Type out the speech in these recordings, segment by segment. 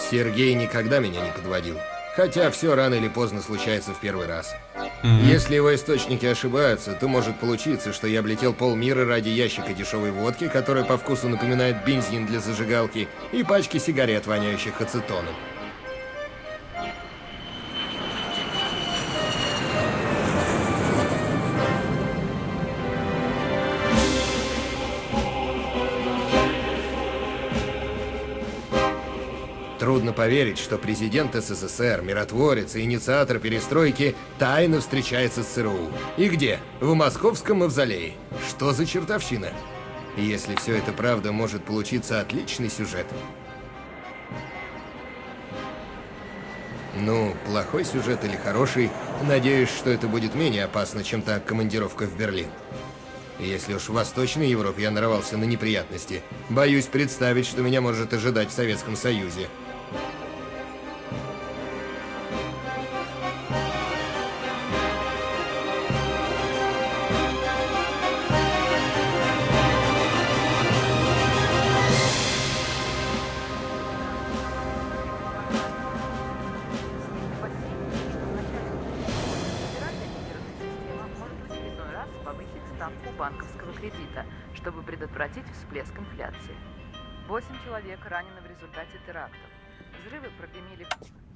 Сергей никогда меня не подводил. Хотя все рано или поздно случается в первый раз. Если его источники ошибаются, то может получиться, что я облетел полмира ради ящика дешевой водки, которая по вкусу напоминает бензин для зажигалки, и пачки сигарет, воняющих ацетоном. Трудно поверить, что президент СССР, миротворец и инициатор перестройки тайно встречается с ЦРУ. И где? В Московском мавзолее. Что за чертовщина? И если все это правда, может получиться отличный сюжет. Ну, плохой сюжет или хороший, надеюсь, что это будет менее опасно, чем та командировка в Берлин. Если уж в Восточной Европе я нарвался на неприятности, боюсь представить, что меня может ожидать в Советском Союзе. Банковского кредита, чтобы предотвратить всплеск инфляции. 8 человек ранены в результате терактов. Взрывы прогремели...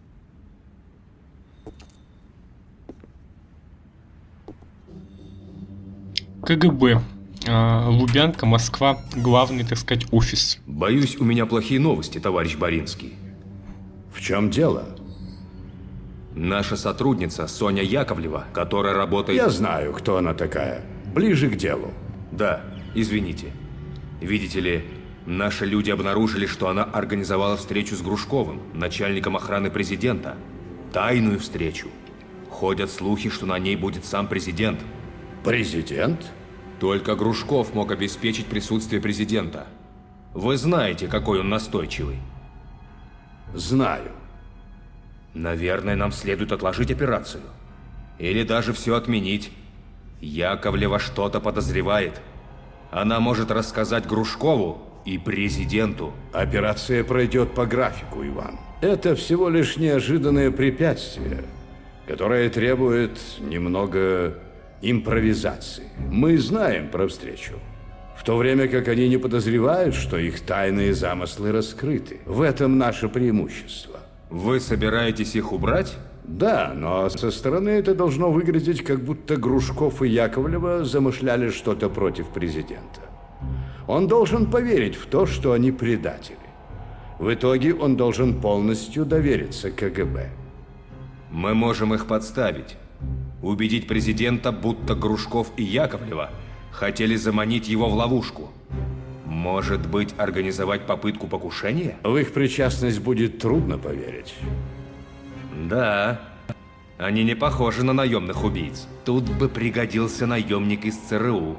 КГБ. Лубянка, Москва. Главный, так сказать, офис. Боюсь, у меня плохие новости, товарищ Боринский. В чем дело? Наша сотрудница Соня Яковлева, которая работает... Я знаю, кто она такая. Ближе к делу. Да, извините. Видите ли, наши люди обнаружили, что она организовала встречу с Грушковым, начальником охраны президента. Тайную встречу. Ходят слухи, что на ней будет сам президент. Президент? Только Грушков мог обеспечить присутствие президента. Вы знаете, какой он настойчивый. Знаю. Наверное, нам следует отложить операцию. Или даже все отменить. Яковлева что-то подозревает. Она может рассказать Грушкову и президенту. Операция пройдет по графику, Иван. Это всего лишь неожиданное препятствие, которое требует немного импровизации. Мы знаем про встречу, в то время как они не подозревают, что их тайные замыслы раскрыты. В этом наше преимущество. Вы собираетесь их убрать? Да, но со стороны это должно выглядеть, как будто Грушков и Яковлева замышляли что-то против президента. Он должен поверить в то, что они предатели. В итоге он должен полностью довериться КГБ. Мы можем их подставить. Убедить президента, будто Грушков и Яковлева хотели заманить его в ловушку. Может быть, организовать попытку покушения? В их причастность будет трудно поверить. Да, они не похожи на наемных убийц. Тут бы пригодился наемник из ЦРУ.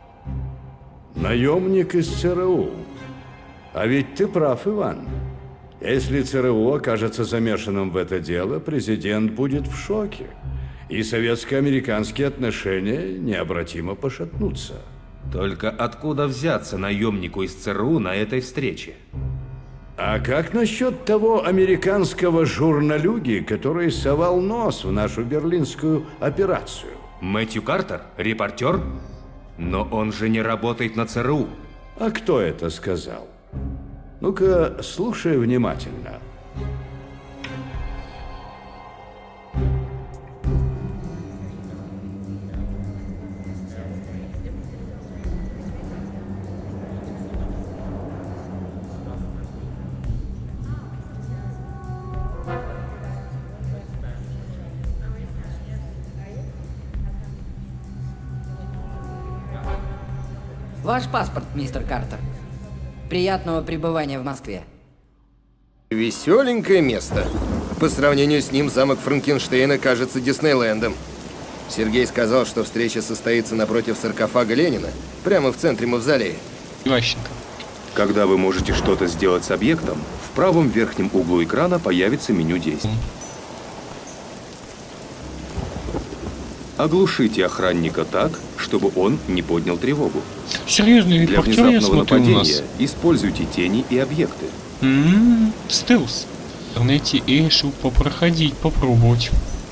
Наемник из ЦРУ? А ведь ты прав, Иван. Если ЦРУ окажется замешанным в это дело, президент будет в шоке. И советско-американские отношения необратимо пошатнутся. Только откуда взяться наемнику из ЦРУ на этой встрече? А как насчет того американского журналюги, который совал нос в нашу берлинскую операцию? Мэтью Картер? Репортер? Но он же не работает на ЦРУ. А кто это сказал? Ну-ка, слушай внимательно. Ваш паспорт, мистер Картер. Приятного пребывания в Москве. Веселенькое место. По сравнению с ним замок Франкенштейна кажется Диснейлендом. Сергей сказал, что встреча состоится напротив саркофага Ленина, прямо в центре мавзолея. Иващенко. Когда вы можете что-то сделать с объектом, в правом верхнем углу экрана появится меню действий. Оглушите охранника так, чтобы он не поднял тревогу. Серьезный Для репортер, я внезапного смотрю, у нас. нападения используйте тени и объекты. Стелс. интернете и решил попроходить, попробовать.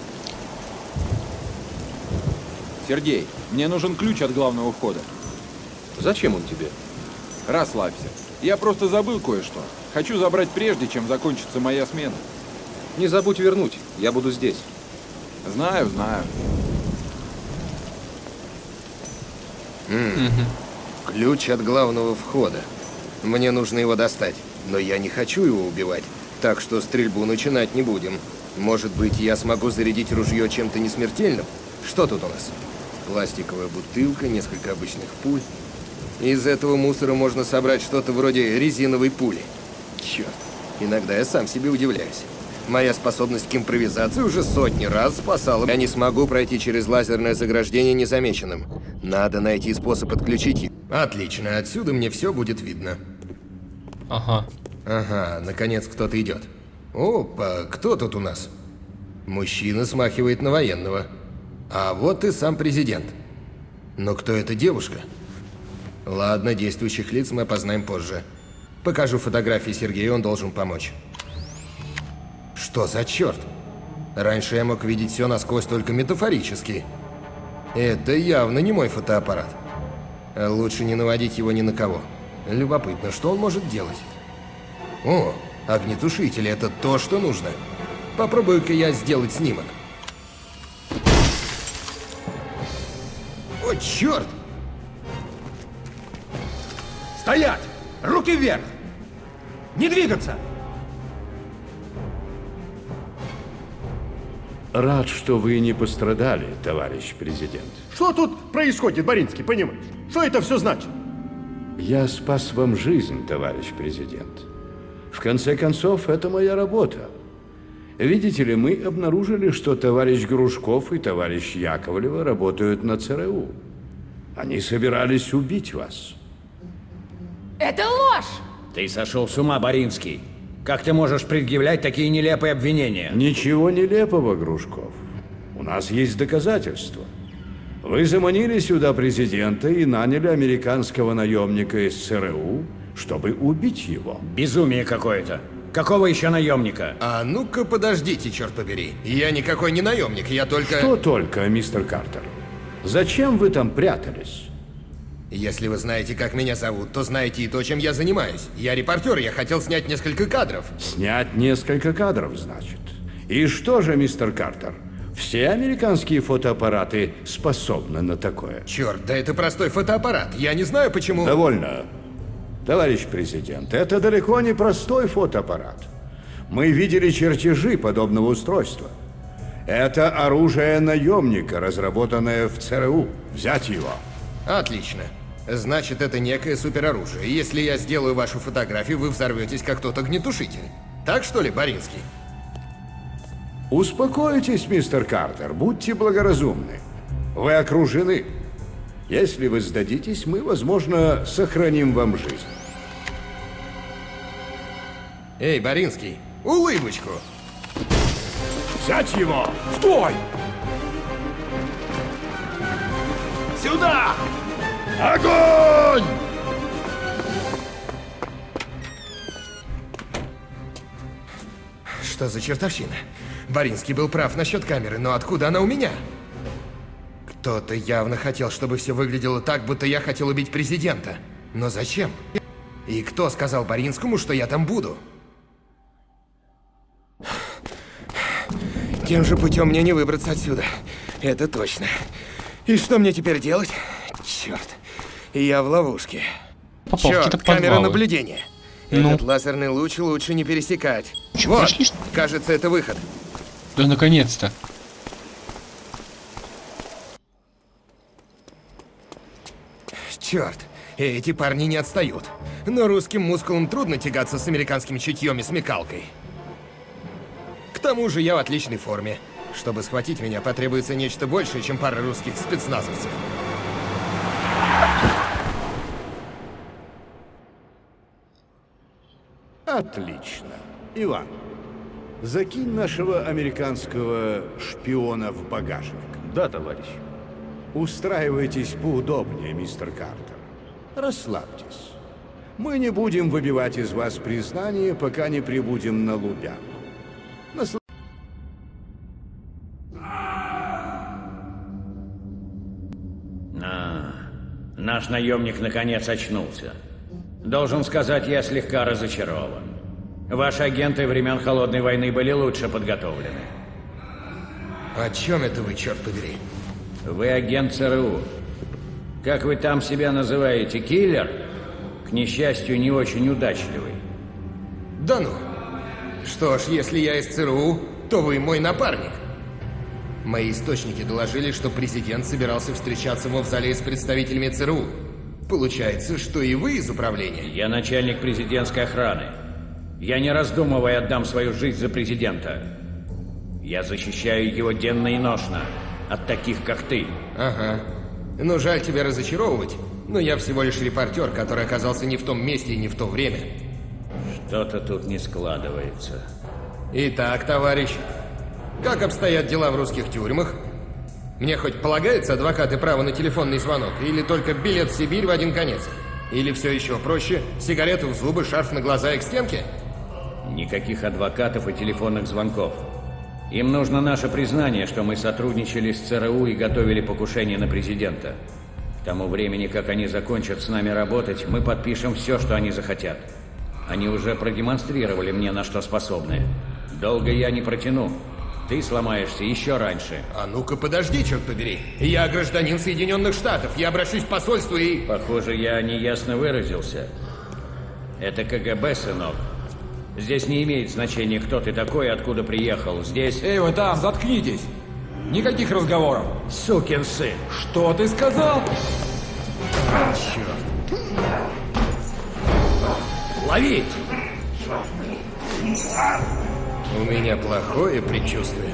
Сергей, мне нужен ключ от главного входа. Зачем он тебе? Расслабься. Я просто забыл кое-что. Хочу забрать прежде, чем закончится моя смена. Не забудь вернуть, я буду здесь. Знаю, знаю. Ключ от главного входа. Мне нужно его достать, но я не хочу его убивать, так что стрельбу начинать не будем. Может быть, я смогу зарядить ружье чем-то несмертельным? Что тут у нас? Пластиковая бутылка, несколько обычных пуль. Из этого мусора можно собрать что-то вроде резиновой пули. Черт, иногда я сам себе удивляюсь. Моя способность к импровизации уже сотни раз спасала. Я не смогу пройти через лазерное заграждение незамеченным. Надо найти способ отключить его. Отлично, отсюда мне все будет видно. Ага. Ага, наконец кто-то идет. Опа, кто тут у нас? Мужчина смахивает на военного. А вот и сам президент. Но кто эта девушка? Ладно, действующих лиц мы опознаем позже. Покажу фотографии Сергею, он должен помочь. Что за черт? Раньше я мог видеть все насквозь только метафорически. Это явно не мой фотоаппарат. Лучше не наводить его ни на кого. Любопытно, что он может делать? О, огнетушители, это то, что нужно. Попробую-ка я сделать снимок. О, черт! Стоять! Руки вверх! Не двигаться! Рад, что вы не пострадали, товарищ президент. Что тут происходит, Боринский, понимаешь? Что это все значит? Я спас вам жизнь, товарищ президент. В конце концов, это моя работа. Видите ли, мы обнаружили, что товарищ Грушков и товарищ Яковлева работают на ЦРУ. Они собирались убить вас. Это ложь! Ты сошел с ума, Боринский. Как ты можешь предъявлять такие нелепые обвинения? Ничего нелепого, Грушков. У нас есть доказательства. Вы заманили сюда президента и наняли американского наемника из ЦРУ, чтобы убить его. Безумие какое-то. Какого еще наемника? А ну-ка подождите, черт побери. Я никакой не наемник, я только... Что только, мистер Картер? Зачем вы там прятались? Если вы знаете, как меня зовут, то знаете и то, чем я занимаюсь. Я репортер, я хотел снять несколько кадров. Снять несколько кадров, значит. И что же, мистер Картер? Все американские фотоаппараты способны на такое. Черт, да это простой фотоаппарат. Я не знаю, почему... Довольно. Товарищ президент, это далеко не простой фотоаппарат. Мы видели чертежи подобного устройства. Это оружие наемника, разработанное в ЦРУ. Взять его. Отлично. Значит, это некое супероружие. Если я сделаю вашу фотографию, вы взорветесь, как тот огнетушитель. Так что ли, Боринский? Успокойтесь, мистер Картер, будьте благоразумны. Вы окружены. Если вы сдадитесь, мы, возможно, сохраним вам жизнь. Эй, Боринский, улыбочку! Взять его! Стой! Сюда! Огонь! Что за чертовщина? Боринский был прав насчет камеры, но откуда она у меня? Кто-то явно хотел, чтобы все выглядело так, будто я хотел убить президента. Но зачем? И кто сказал Боринскому, что я там буду? Тем же путем мне не выбраться отсюда. Это точно. И что мне теперь делать? Черт. Я в ловушке. Попал в какие-то Черт, камера подвалы. наблюдения. Ну? Этот лазерный луч лучше не пересекать. Чё, Вот, прошли, что ли? кажется, это выход. Да наконец-то. Черт, эти парни не отстают. Но русским мускулам трудно тягаться с американским чутьем и смекалкой. К тому же я в отличной форме. Чтобы схватить меня, потребуется нечто большее, чем пара русских спецназовцев. Отлично. Иван, закинь нашего американского шпиона в багажник. Да, товарищ. Устраивайтесь поудобнее, мистер Картер. Расслабьтесь. Мы не будем выбивать из вас признание, пока не прибудем на Лубянку. Наш наемник наконец очнулся. Должен сказать, я слегка разочарован. Ваши агенты времен Холодной войны были лучше подготовлены. О чем это вы, черт побери? Вы агент ЦРУ. Как вы там себя называете, киллер? К несчастью, не очень удачливый. Да ну. Что ж, если я из ЦРУ, то вы мой напарник. Мои источники доложили, что президент собирался встречаться в Мавзолее с представителями ЦРУ. Получается, что и вы из управления? Я начальник президентской охраны. Я не раздумывая отдам свою жизнь за президента. Я защищаю его денно и ношно от таких, как ты. Ага. Ну, жаль тебя разочаровывать, но я всего лишь репортер, который оказался не в том месте и не в то время. Что-то тут не складывается. Итак, товарищ, как обстоят дела в русских тюрьмах? Мне хоть полагается, адвокаты, право на телефонный звонок? Или только билет в Сибирь в один конец? Или все еще проще, сигарету в зубы, шарф на глаза и к стенке? Никаких адвокатов и телефонных звонков. Им нужно наше признание, что мы сотрудничали с ЦРУ и готовили покушение на президента. К тому времени, как они закончат с нами работать, мы подпишем все, что они захотят. Они уже продемонстрировали мне, на что способны. Долго я не протяну. Ты сломаешься еще раньше. А ну-ка подожди, черт побери. Я гражданин Соединенных Штатов. Я обращусь в посольство и... Похоже, я неясно выразился. Это КГБ, сынок. Здесь не имеет значения, кто ты такой и откуда приехал. Здесь... Эй, вы там, заткнитесь! Никаких разговоров! Сукин сын! Что ты сказал? Черт. Лови! У меня плохое предчувствие.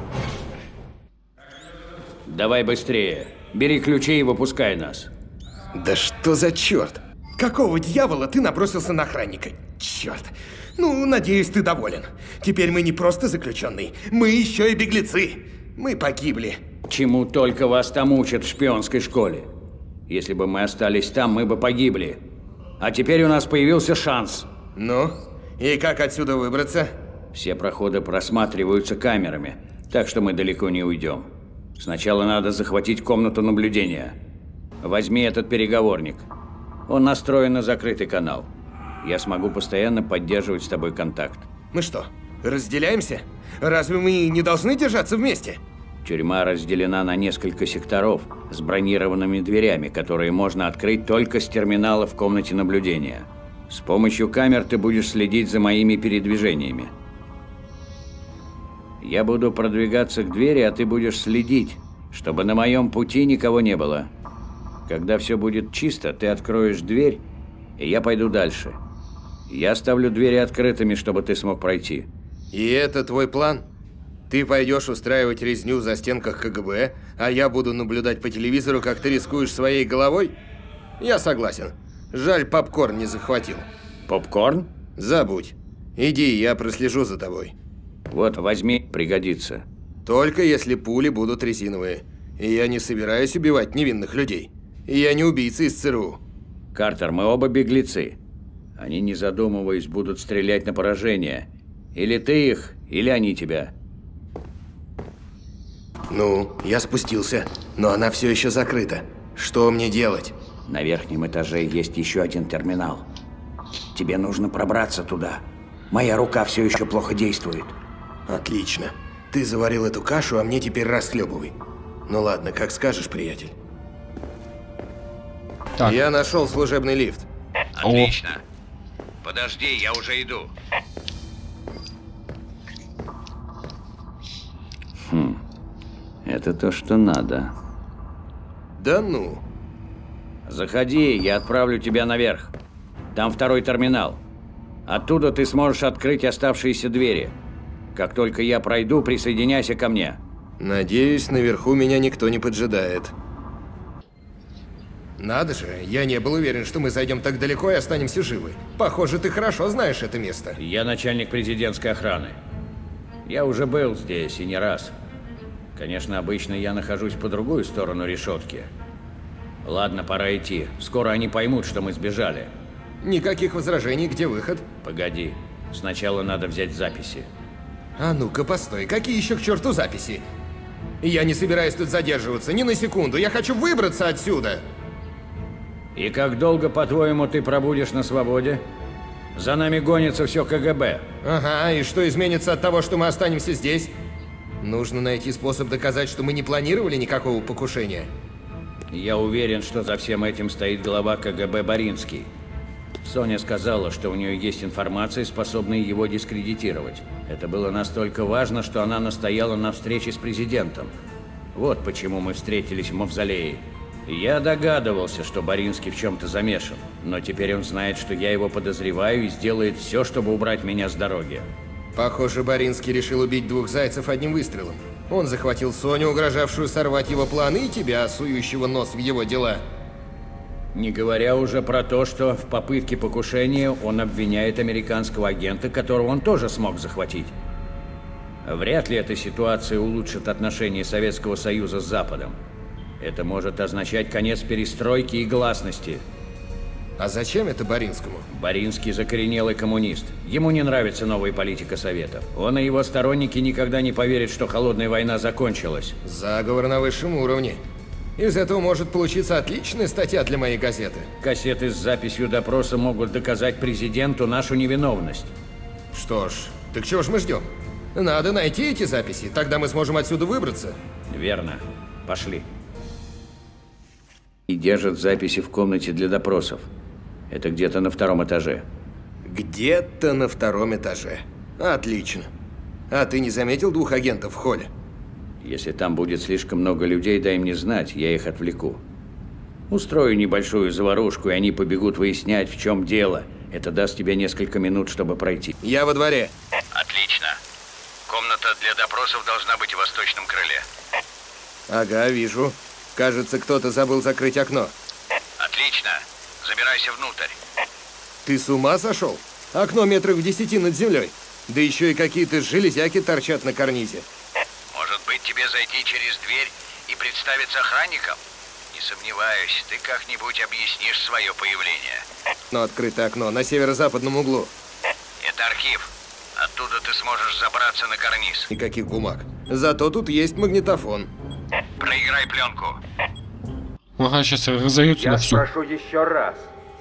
Давай быстрее. Бери ключи и выпускай нас. Да что за черт? Какого дьявола ты набросился на охранника? Черт. Ну, надеюсь, ты доволен. Теперь мы не просто заключенные, мы еще и беглецы. Мы погибли. Чему только вас там учат в шпионской школе. Если бы мы остались там, мы бы погибли. А теперь у нас появился шанс. Ну, и как отсюда выбраться? Все проходы просматриваются камерами, так что мы далеко не уйдем. Сначала надо захватить комнату наблюдения. Возьми этот переговорник. Он настроен на закрытый канал. Я смогу постоянно поддерживать с тобой контакт. Мы что, разделяемся? Разве мы не должны держаться вместе? Тюрьма разделена на несколько секторов с бронированными дверями, которые можно открыть только с терминала в комнате наблюдения. С помощью камер ты будешь следить за моими передвижениями. Я буду продвигаться к двери, а ты будешь следить, чтобы на моем пути никого не было. Когда все будет чисто, ты откроешь дверь, и я пойду дальше. Я оставлю двери открытыми, чтобы ты смог пройти. И это твой план? Ты пойдешь устраивать резню в застенках КГБ, а я буду наблюдать по телевизору, как ты рискуешь своей головой? Я согласен. Жаль, попкорн не захватил. Попкорн? Забудь. Иди, я прослежу за тобой. Вот, возьми, пригодится. Только если пули будут резиновые. И я не собираюсь убивать невинных людей. И я не убийца из ЦРУ. Картер, мы оба беглецы. Они, не задумываясь, будут стрелять на поражение. Или ты их, или они тебя. Ну, я спустился, но она все еще закрыта. Что мне делать? На верхнем этаже есть еще один терминал. Тебе нужно пробраться туда. Моя рука все еще плохо действует. Отлично. Ты заварил эту кашу, а мне теперь расхлебывай. Ну ладно, как скажешь, приятель. Так. Я нашел служебный лифт. Отлично. Подожди, я уже иду. Это то, что надо. Да ну. Заходи, я отправлю тебя наверх. Там второй терминал. Оттуда ты сможешь открыть оставшиеся двери. Как только я пройду, присоединяйся ко мне. Надеюсь, наверху меня никто не поджидает. Надо же, я не был уверен, что мы зайдем так далеко и останемся живы. Похоже, ты хорошо знаешь это место. Я начальник президентской охраны. Я уже был здесь и не раз. Конечно, обычно я нахожусь по другую сторону решетки. Ладно, пора идти. Скоро они поймут, что мы сбежали. Никаких возражений, где выход? Погоди. Сначала надо взять записи. А ну-ка, постой, какие еще к черту записи? Я не собираюсь тут задерживаться ни на секунду, я хочу выбраться отсюда! И как долго, по-твоему, ты пробудешь на свободе? За нами гонится все КГБ. Ага, и что изменится от того, что мы останемся здесь? Нужно найти способ доказать, что мы не планировали никакого покушения. Я уверен, что за всем этим стоит глава КГБ Боринский. Соня сказала, что у нее есть информация, способная его дискредитировать. Это было настолько важно, что она настояла на встрече с президентом. Вот почему мы встретились в мавзолее. Я догадывался, что Боринский в чем-то замешан, но теперь он знает, что я его подозреваю и сделает все, чтобы убрать меня с дороги. Похоже, Боринский решил убить двух зайцев одним выстрелом. Он захватил Соню, угрожавшую сорвать его планы, и тебя, сующего нос в его дела. Не говоря уже про то, что в попытке покушения он обвиняет американского агента, которого он тоже смог захватить. Вряд ли эта ситуация улучшит отношения Советского Союза с Западом. Это может означать конец перестройки и гласности. А зачем это Боринскому? Боринский закоренелый коммунист. Ему не нравится новая политика Советов. Он и его сторонники никогда не поверят, что холодная война закончилась. Заговор на высшем уровне. Из этого может получиться отличная статья для моей газеты. Кассеты с записью допроса могут доказать президенту нашу невиновность. Что ж, так чего ж мы ждем? Надо найти эти записи, тогда мы сможем отсюда выбраться. Верно. Пошли. И держат записи в комнате для допросов. Это где-то на 2-м этаже. Где-то на 2-м этаже. Отлично. А ты не заметил 2 агентов в холле? Если там будет слишком много людей, дай мне знать, я их отвлеку. Устрою небольшую заварушку, и они побегут выяснять, в чем дело. Это даст тебе несколько минут, чтобы пройти. Я во дворе. Отлично. Комната для допросов должна быть в восточном крыле. Ага, вижу. Кажется, кто-то забыл закрыть окно. Отлично. Забирайся внутрь. Ты с ума сошел? Окно метров в 10 над землей. Да еще и какие-то железяки торчат на карнизе. Может быть, тебе зайти через дверь и представиться охранником? Не сомневаюсь, ты как-нибудь объяснишь свое появление. Но открытое окно на северо-западном углу. Это архив. Оттуда ты сможешь забраться на карниз. Никаких бумаг. Зато тут есть магнитофон. Проиграй пленку. Ага, сейчас разойдутся на всю. Я спрошу еще раз.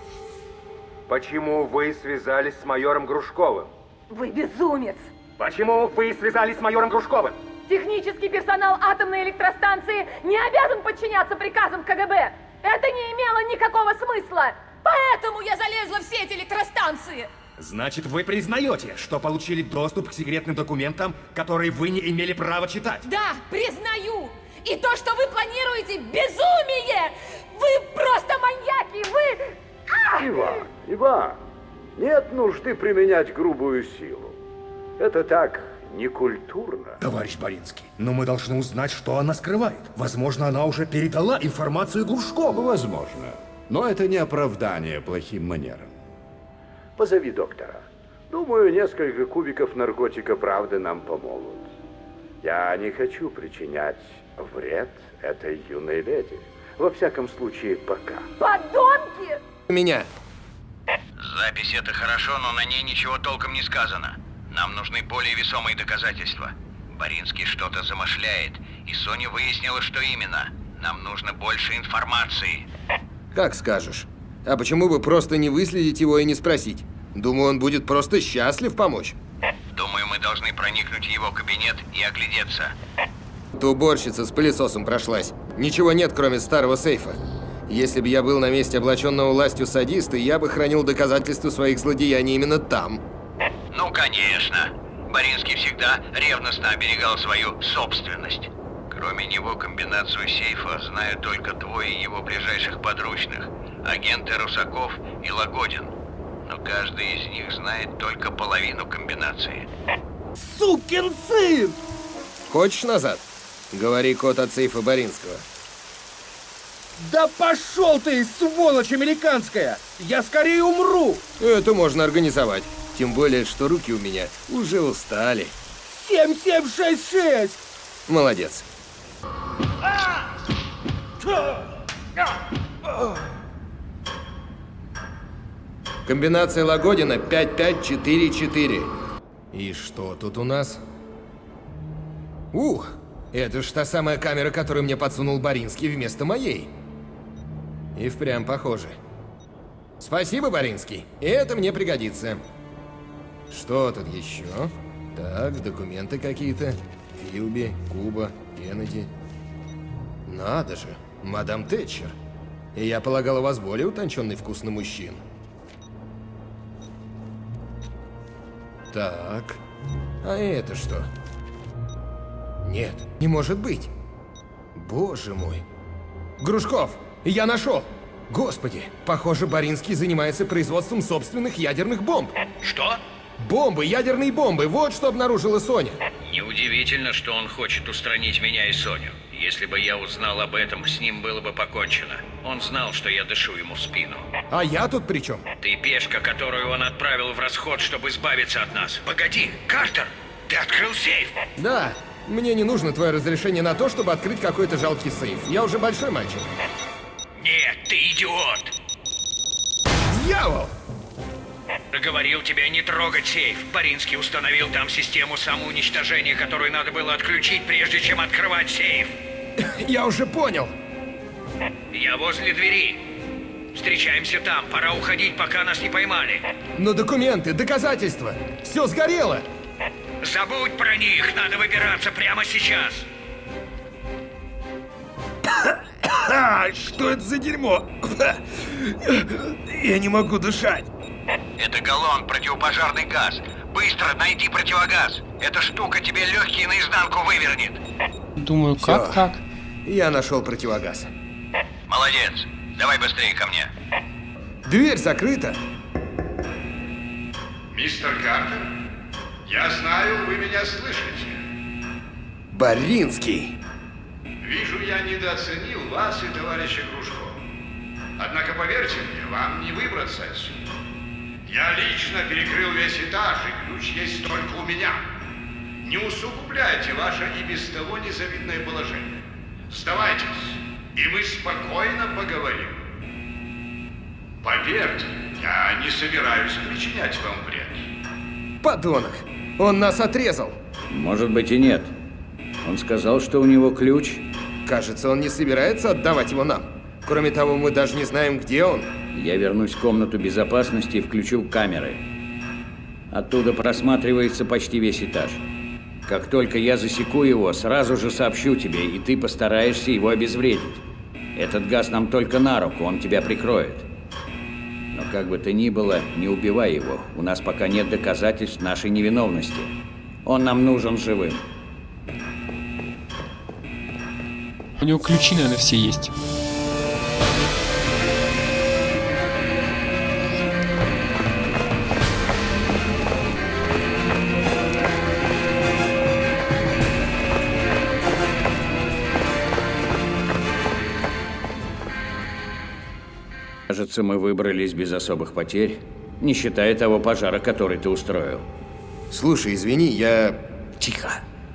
Почему вы связались с майором Грушковым? Вы безумец! Почему вы связались с майором Грушковым? Технический персонал атомной электростанции не обязан подчиняться приказам КГБ. Это не имело никакого смысла. Поэтому я залезла в сеть электростанции. Значит, вы признаете, что получили доступ к секретным документам, которые вы не имели права читать? Да, признаю. И то, что вы планируете, безумие! Вы просто маньяки, вы... Иван, нет нужды применять грубую силу. Это так некультурно. Товарищ Боринский, но мы должны узнать, что она скрывает. Возможно, она уже передала информацию Грушкову. Возможно. Но это не оправдание плохим манерам. Позови доктора. Думаю, несколько кубиков наркотика правды нам помогут. Я не хочу причинять вред этой юной леди. Во всяком случае, пока. Подонки! Меня. Запись это хорошо, но на ней ничего толком не сказано. Нам нужны более весомые доказательства. Боринский что-то замышляет, и Соня выяснила, что именно. Нам нужно больше информации. Как скажешь. А почему бы просто не выследить его и не спросить? Думаю, он будет просто счастлив помочь. Думаю, мы должны проникнуть в его кабинет и оглядеться. То уборщица с пылесосом прошлась. Ничего нет, кроме старого сейфа. Если бы я был на месте облаченного властью садиста, я бы хранил доказательства своих злодеяний именно там. Ну, конечно. Боринский всегда ревностно оберегал свою собственность. Кроме него комбинацию сейфа знают только 2 его ближайших подручных. Агенты Русаков и Лагодин. Но каждый из них знает только половину комбинации. Сукин сын! Хочешь назад? Говори код от сейфа Боринского. Да пошел ты, сволочь американская! Я скорее умру! Это можно организовать. Тем более, что руки у меня уже устали. 7766! Молодец. Комбинация Лагодина 5544. И что тут у нас? Ух, это ж та самая камера, которую мне подсунул Боринский вместо моей. И впрямь похоже. Спасибо, Боринский. Это мне пригодится. Что тут еще? Так, документы какие-то. Филби, Куба, Кеннеди. Надо же, мадам Тэтчер. И я полагал, у вас более утонченный вкус на мужчин. Так, а это что? Нет, не может быть. Боже мой. Грушков, я нашел. Господи, похоже, Боринский занимается производством собственных ядерных бомб. Что? Бомбы, ядерные бомбы, вот что обнаружила Соня. Неудивительно, что он хочет устранить меня и Соню. Если бы я узнал об этом, с ним было бы покончено. Он знал, что я дышу ему в спину. А я тут при чем? Ты пешка, которую он отправил в расход, чтобы избавиться от нас. Погоди, Картер, ты открыл сейф? Да, мне не нужно твое разрешение на то, чтобы открыть какой-то жалкий сейф. Я уже большой мальчик. Нет, ты идиот! Дьявол! Говорил тебе не трогать сейф. Боринский установил там систему самоуничтожения, которую надо было отключить, прежде чем открывать сейф. Я уже понял. Я возле двери. Встречаемся там. Пора уходить, пока нас не поймали. Но документы, доказательства. Все сгорело. Забудь про них. Надо выбираться прямо сейчас. Что это за дерьмо? Я не могу дышать. Это галлон, противопожарный газ. Быстро найди противогаз. Эта штука тебе легкие наизнанку вывернет. Думаю, как? Я нашел противогаз. Молодец. Давай быстрее ко мне. Дверь закрыта. Мистер Картер, я знаю, вы меня слышите. Боринский. Вижу, я недооценил вас и товарища Грушкова. Однако, поверьте мне, вам не выбраться отсюда. Я лично перекрыл весь этаж, и ключ есть только у меня. Не усугубляйте ваше и без того незавидное положение. Сдавайтесь, и мы спокойно поговорим. Поверьте, я не собираюсь причинять вам вред. Подонок, он нас отрезал. Может быть и нет. Он сказал, что у него ключ. Кажется, он не собирается отдавать его нам. Кроме того, мы даже не знаем, где он. Я вернусь в комнату безопасности и включу камеры. Оттуда просматривается почти весь этаж. Как только я засеку его, сразу же сообщу тебе, и ты постараешься его обезвредить. Этот газ нам только на руку, он тебя прикроет. Но как бы то ни было, не убивай его. У нас пока нет доказательств нашей невиновности. Он нам нужен живым. У него ключи, наверное, все есть. Кажется, мы выбрались без особых потерь, не считая того пожара, который ты устроил. Слушай, извини, я... Тихо.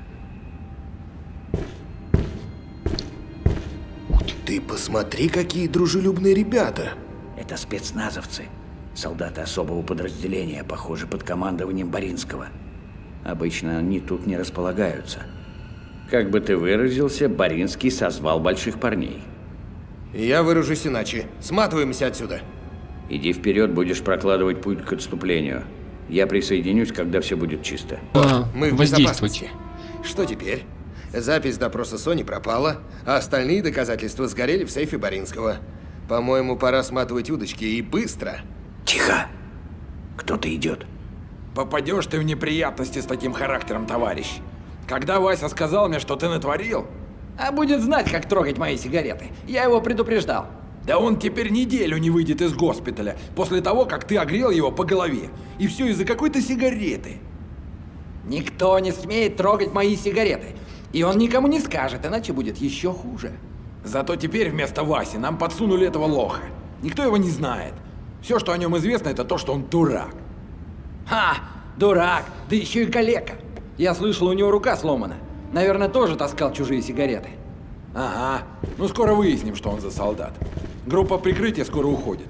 Ты посмотри, какие дружелюбные ребята. Это спецназовцы. Солдаты особого подразделения, похоже, под командованием Боринского. Обычно они тут не располагаются. Как бы ты выразился, Боринский созвал больших парней. Я выражусь иначе. Сматываемся отсюда. Иди вперед, будешь прокладывать путь к отступлению. Я присоединюсь, когда все будет чисто. Мы в безопасности. Что теперь? Запись допроса Сони пропала, а остальные доказательства сгорели в сейфе Боринского. По-моему, пора сматывать удочки и быстро. Тихо! Кто-то идет. Попадешь ты в неприятности с таким характером, товарищ. Когда Вася сказал мне, что ты натворил... А будет знать, как трогать мои сигареты. Я его предупреждал. Да он теперь неделю не выйдет из госпиталя, после того, как ты огрел его по голове. И все из-за какой-то сигареты. Никто не смеет трогать мои сигареты. И он никому не скажет, иначе будет еще хуже. Зато теперь вместо Васи нам подсунули этого лоха. Никто его не знает. Все, что о нем известно, это то, что он дурак. Ха! Дурак! Да еще и калека. Я слышал, у него рука сломана. Наверное, тоже таскал чужие сигареты. Ага. Ну, скоро выясним, что он за солдат. Группа прикрытия скоро уходит.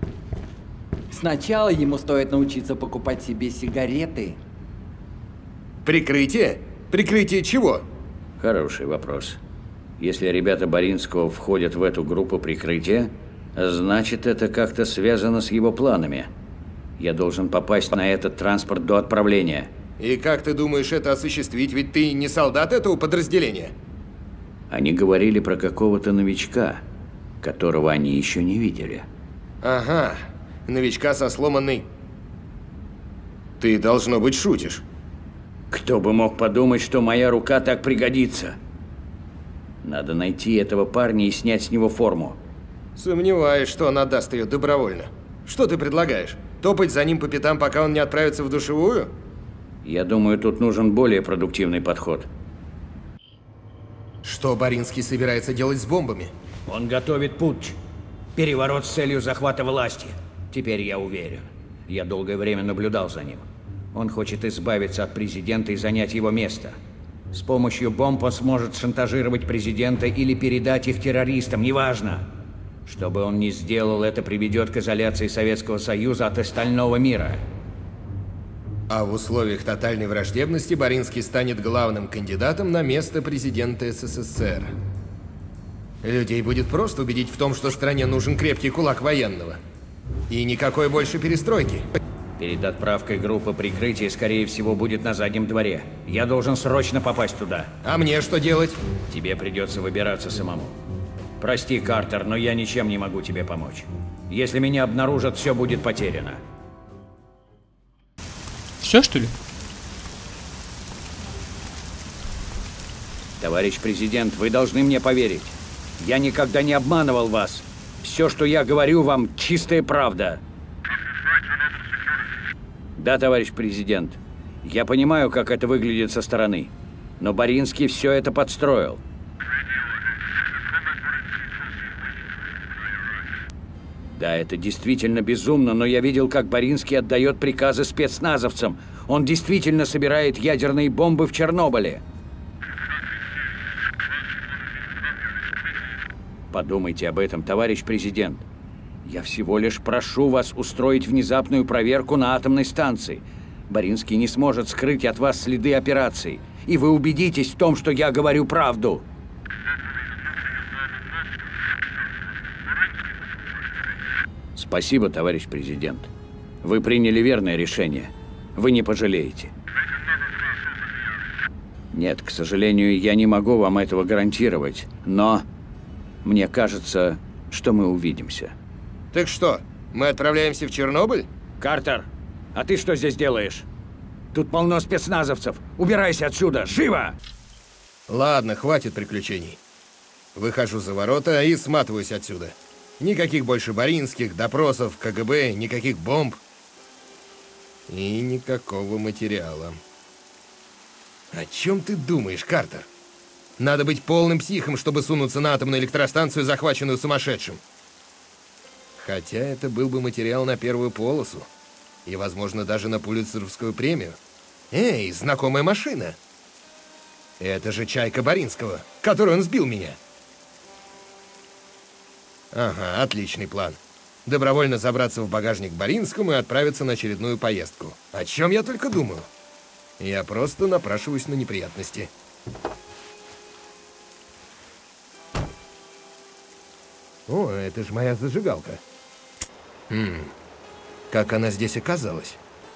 Сначала ему стоит научиться покупать себе сигареты. Прикрытие? Прикрытие чего? Хороший вопрос. Если ребята Боринского входят в эту группу прикрытия, значит, это как-то связано с его планами. Я должен попасть на этот транспорт до отправления. И как ты думаешь это осуществить? Ведь ты не солдат этого подразделения. Они говорили про какого-то новичка, которого они еще не видели. Ага, новичка со сломанной... Ты, должно быть, шутишь. Кто бы мог подумать, что моя рука так пригодится? Надо найти этого парня и снять с него форму. Сомневаюсь, что он отдаст ее добровольно. Что ты предлагаешь? Топать за ним по пятам, пока он не отправится в душевую? Я думаю, тут нужен более продуктивный подход. Что Боринский собирается делать с бомбами? Он готовит путч. Переворот с целью захвата власти. Теперь я уверен. Я долгое время наблюдал за ним. Он хочет избавиться от президента и занять его место. С помощью бомб он сможет шантажировать президента или передать их террористам, неважно. Что бы он ни сделал, это приведет к изоляции Советского Союза от остального мира. А в условиях тотальной враждебности Боринский станет главным кандидатом на место президента СССР. Людей будет просто убедить в том, что стране нужен крепкий кулак военного. И никакой больше перестройки. Перед отправкой группы прикрытия, скорее всего, будет на заднем дворе. Я должен срочно попасть туда. А мне что делать? Тебе придется выбираться самому. Прости, Картер, но я ничем не могу тебе помочь. Если меня обнаружат, все будет потеряно. Все, что ли? Товарищ президент, вы должны мне поверить. Я никогда не обманывал вас. Все, что я говорю вам, чистая правда. Да, товарищ президент. Я понимаю, как это выглядит со стороны. Но Боринский все это подстроил. Да, это действительно безумно, но я видел, как Боринский отдает приказы спецназовцам. Он действительно собирает ядерные бомбы в Чернобыле. Подумайте об этом, товарищ президент. Я всего лишь прошу вас устроить внезапную проверку на атомной станции. Боринский не сможет скрыть от вас следы операции. И вы убедитесь в том, что я говорю правду. Спасибо, товарищ президент. Вы приняли верное решение. Вы не пожалеете. Нет, к сожалению, я не могу вам этого гарантировать, но мне кажется, что мы увидимся. Так что, мы отправляемся в Чернобыль? Картер, а ты что здесь делаешь? Тут полно спецназовцев. Убирайся отсюда, живо! Ладно, хватит приключений. Выхожу за ворота и сматываюсь отсюда. Никаких больше Боринских, допросов, КГБ, никаких бомб. И никакого материала. О чем ты думаешь, Картер? Надо быть полным психом, чтобы сунуться на атомную электростанцию, захваченную сумасшедшим. Хотя это был бы материал на первую полосу. И, возможно, даже на Пулитцеровскую премию. Эй, знакомая машина. Это же чайка Боринского, которой он сбил меня. Ага, отличный план. Добровольно забраться в багажник Боринскому и отправиться на очередную поездку. О чем я только думаю. Я просто напрашиваюсь на неприятности. О, это же моя зажигалка. Как она здесь оказалась?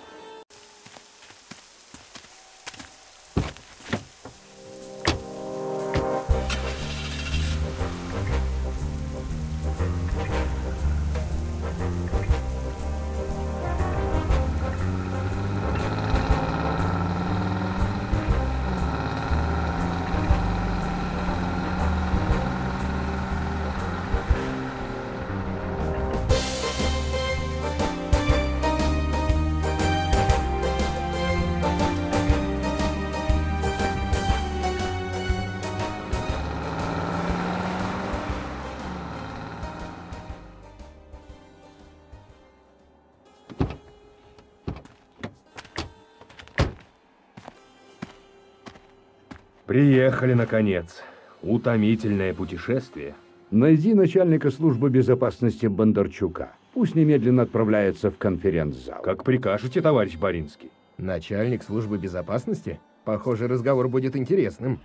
Приехали, наконец. Утомительное путешествие. Найди начальника службы безопасности Бондарчука. Пусть немедленно отправляется в конференц-зал. Как прикажете, товарищ Боринский. Начальник службы безопасности? Похоже, разговор будет интересным.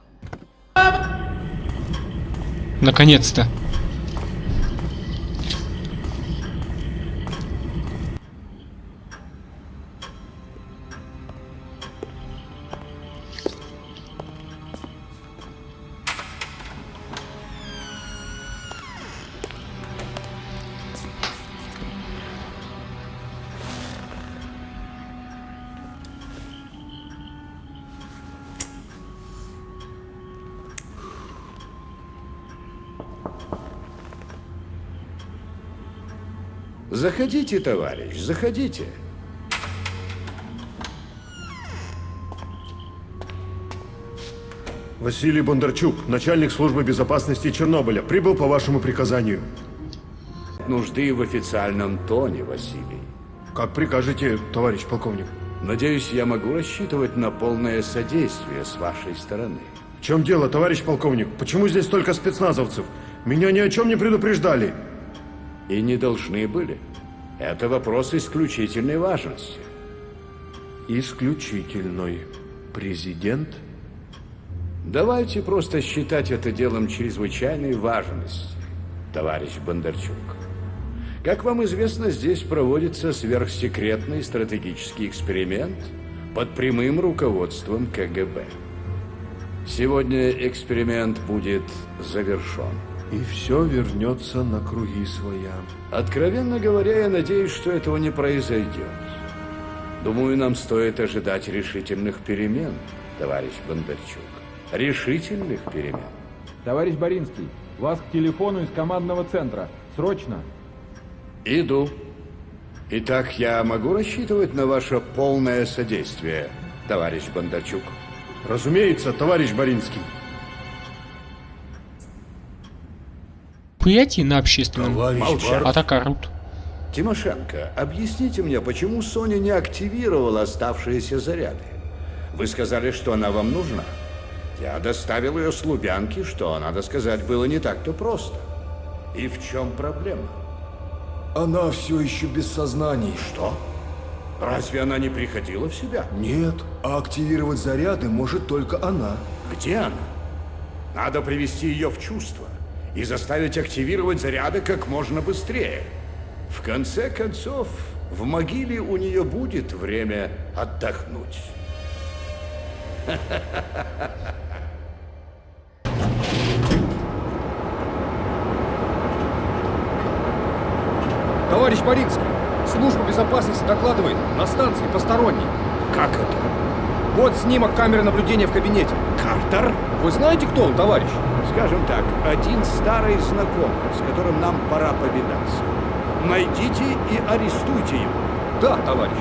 Наконец-то. Заходите, товарищ, заходите. Василий Бондарчук, начальник службы безопасности Чернобыля, прибыл по вашему приказанию. Нужды в официальном тоне, Василий. Как прикажете, товарищ полковник. Надеюсь, я могу рассчитывать на полное содействие с вашей стороны. В чем дело, товарищ полковник? Почему здесь только спецназовцев? Меня ни о чем не предупреждали. И не должны были. Это вопрос исключительной важности. Исключительной. Президент? Давайте просто считать это делом чрезвычайной важности, товарищ Бондарчук. Как вам известно, здесь проводится сверхсекретный стратегический эксперимент под прямым руководством КГБ. Сегодня эксперимент будет завершен. И все вернется на круги своя. Откровенно говоря, я надеюсь, что этого не произойдет. Думаю, нам стоит ожидать решительных перемен, товарищ Бондарчук. Решительных перемен. Товарищ Боринский, вас к телефону из командного центра. Срочно. Иду. Итак, я могу рассчитывать на ваше полное содействие, товарищ Бондарчук? Разумеется, товарищ Боринский. Прийти на общественном. Атака рут. Тимошенко, объясните мне, почему Соня не активировала оставшиеся заряды? Вы сказали, что она вам нужна. Я доставил ее с Лубянки, что, надо сказать, было не так-то просто. И в чем проблема? Она все еще без сознания. Что? Разве она не приходила в себя? Нет, а активировать заряды может только она. Где она? Надо привести ее в чувство и заставить активировать заряды как можно быстрее. В конце концов, в могиле у нее будет время отдохнуть. Товарищ Боринский, служба безопасности докладывает, на станции посторонний. Как это? Вот снимок камеры наблюдения в кабинете. Картер? Вы знаете, кто он, товарищ? Скажем так, один старый знакомый, с которым нам пора повидаться. Найдите и арестуйте его. Да, товарищ.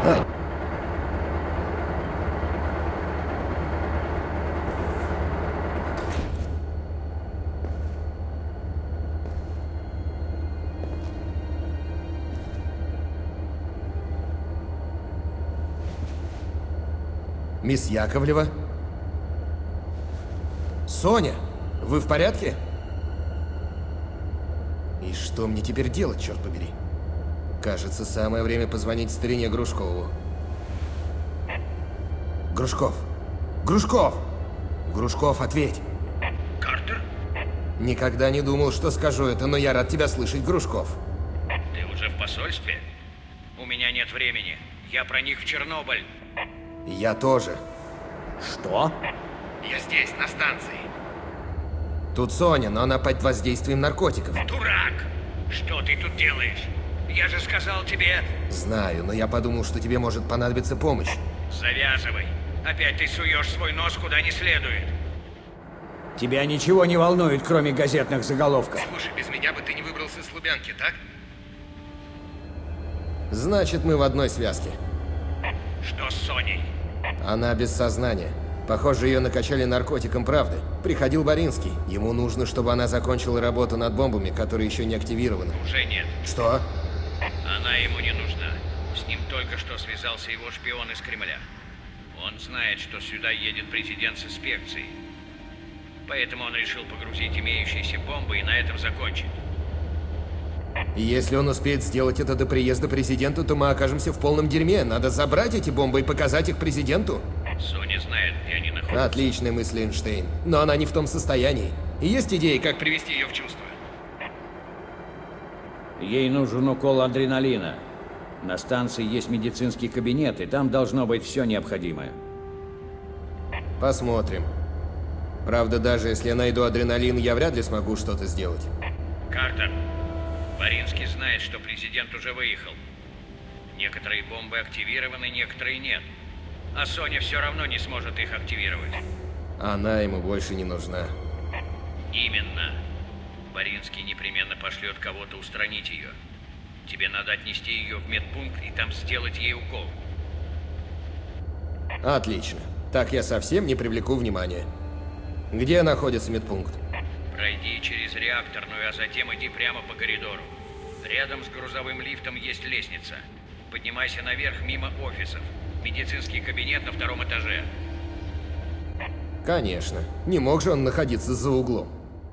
Мисс Яковлева? Соня, вы в порядке? И что мне теперь делать, черт побери? Кажется, самое время позвонить старине Грушкову. Грушков! Грушков! Грушков, ответь! Картер? Никогда не думал, что скажу это, но я рад тебя слышать, Грушков. Ты уже в посольстве? У меня нет времени. Я проник в Чернобыль. Я тоже. Что? Я здесь, на станции. Тут Соня, но она под воздействием наркотиков. Дурак! Что ты тут делаешь? Я же сказал тебе... Знаю, но я подумал, что тебе может понадобиться помощь. Завязывай. Опять ты суешь свой нос куда не следует. Тебя ничего не волнует, кроме газетных заголовков. Слушай, без меня бы ты не выбрался с Лубянки, так? Значит, мы в одной связке. Что с Соней? Она без сознания. Похоже, ее накачали наркотиком правды. Приходил Боринский. Ему нужно, чтобы она закончила работу над бомбами, которые еще не активированы. Уже нет. Что? Она ему не нужна. С ним только что связался его шпион из Кремля. Он знает, что сюда едет президент с инспекцией. Поэтому он решил погрузить имеющиеся бомбы и на этом закончить. И если он успеет сделать это до приезда президента, то мы окажемся в полном дерьме. Надо забрать эти бомбы и показать их президенту. Соня знает, Отличная мысль, Эйнштейн. Но она не в том состоянии. Есть идеи, как привести ее в чувство? Ей нужен укол адреналина. На станции есть медицинский кабинет, и там должно быть все необходимое. Посмотрим. Правда, даже если я найду адреналин, я вряд ли смогу что-то сделать. Картер, Баринский знает, что президент уже выехал. Некоторые бомбы активированы, некоторые нет. А Соня все равно не сможет их активировать. Она ему больше не нужна. Именно. Баринский непременно пошлет кого-то устранить ее. Тебе надо отнести ее в медпункт и там сделать ей укол. Отлично. Так я совсем не привлеку внимания. Где находится медпункт? Пройди через реакторную, а затем иди прямо по коридору. Рядом с грузовым лифтом есть лестница. Поднимайся наверх мимо офисов. Медицинский кабинет на 2-м этаже. Конечно. Не мог же он находиться за углом.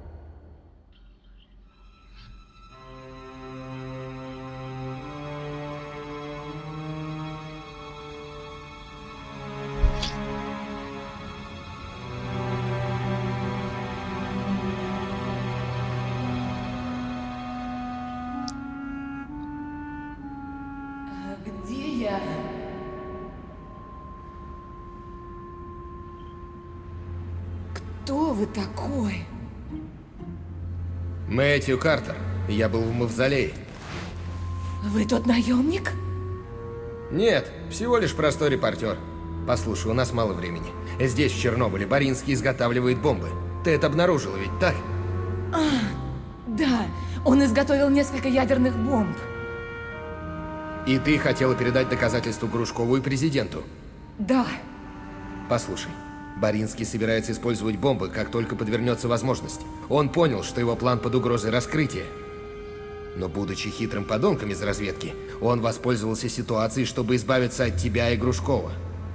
Где я? Кто вы такой? Мэтью Картер. Я был в мавзолее. Вы тот наемник? Нет, всего лишь простой репортер. Послушай, у нас мало времени. Здесь, в Чернобыле, Баринский изготавливает бомбы. Ты это обнаружила, ведь так? Да, он изготовил несколько ядерных бомб. И ты хотела передать доказательства Грушкову и президенту? Да. Послушай, Баринский собирается использовать бомбы, как только подвернется возможность. Он понял, что его план под угрозой раскрытия. Но, будучи хитрым подонком из разведки, он воспользовался ситуацией, чтобы избавиться от тебя и Грушкова.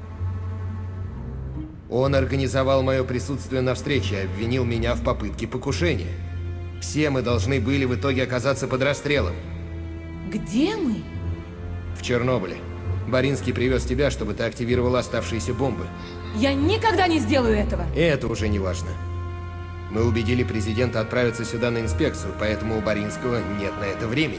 Он организовал мое присутствие на встрече и обвинил меня в попытке покушения. Все мы должны были в итоге оказаться под расстрелом. Где мы? В Чернобыле. Баринский привез тебя, чтобы ты активировала оставшиеся бомбы. Я никогда не сделаю этого. И это уже не важно. Мы убедили президента отправиться сюда на инспекцию, поэтому у Баринского нет на это времени.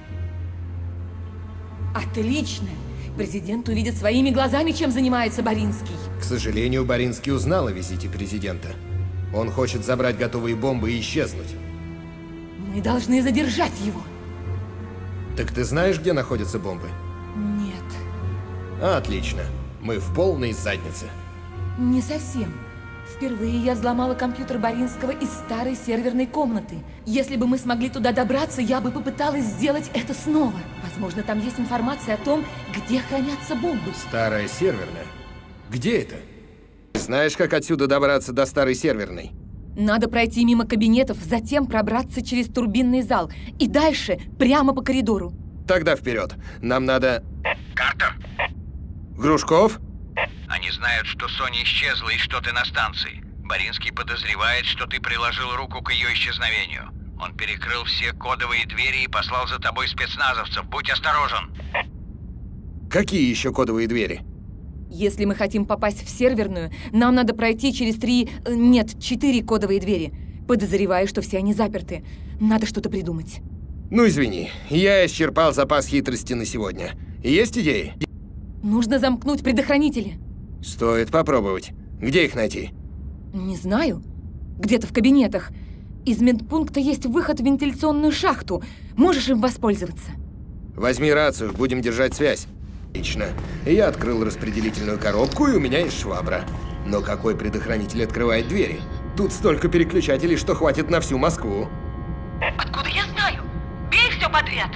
Отлично. Президент увидит своими глазами, чем занимается Баринский. К сожалению, Баринский узнал о визите президента. Он хочет забрать готовые бомбы и исчезнуть. Мы должны задержать его. Так ты знаешь, где находятся бомбы? Нет. Отлично. Мы в полной заднице. Не совсем. Впервые я взломала компьютер Баринского из старой серверной комнаты. Если бы мы смогли туда добраться, я бы попыталась сделать это снова. Возможно, там есть информация о том, где хранятся бомбы. Старая серверная? Где это? Знаешь, как отсюда добраться до старой серверной? Надо пройти мимо кабинетов, затем пробраться через турбинный зал и дальше прямо по коридору. Тогда вперед. Нам надо... Картер? Грушков? Они знают, что Соня исчезла и что ты на станции. Баринский подозревает, что ты приложил руку к ее исчезновению. Он перекрыл все кодовые двери и послал за тобой спецназовцев. Будь осторожен. Какие еще кодовые двери? Если мы хотим попасть в серверную, нам надо пройти через 4 кодовые двери. Подозреваю, что все они заперты. Надо что-то придумать. Ну, извини. Я исчерпал запас хитрости на сегодня. Есть идеи? Нужно замкнуть предохранители. Стоит попробовать. Где их найти? Не знаю. Где-то в кабинетах. Из медпункта есть выход в вентиляционную шахту. Можешь им воспользоваться. Возьми рацию, будем держать связь. Отлично. Я открыл распределительную коробку, и у меня есть швабра. Но какой предохранитель открывает двери? Тут столько переключателей, что хватит на всю Москву. Откуда я знаю? Бей все подряд.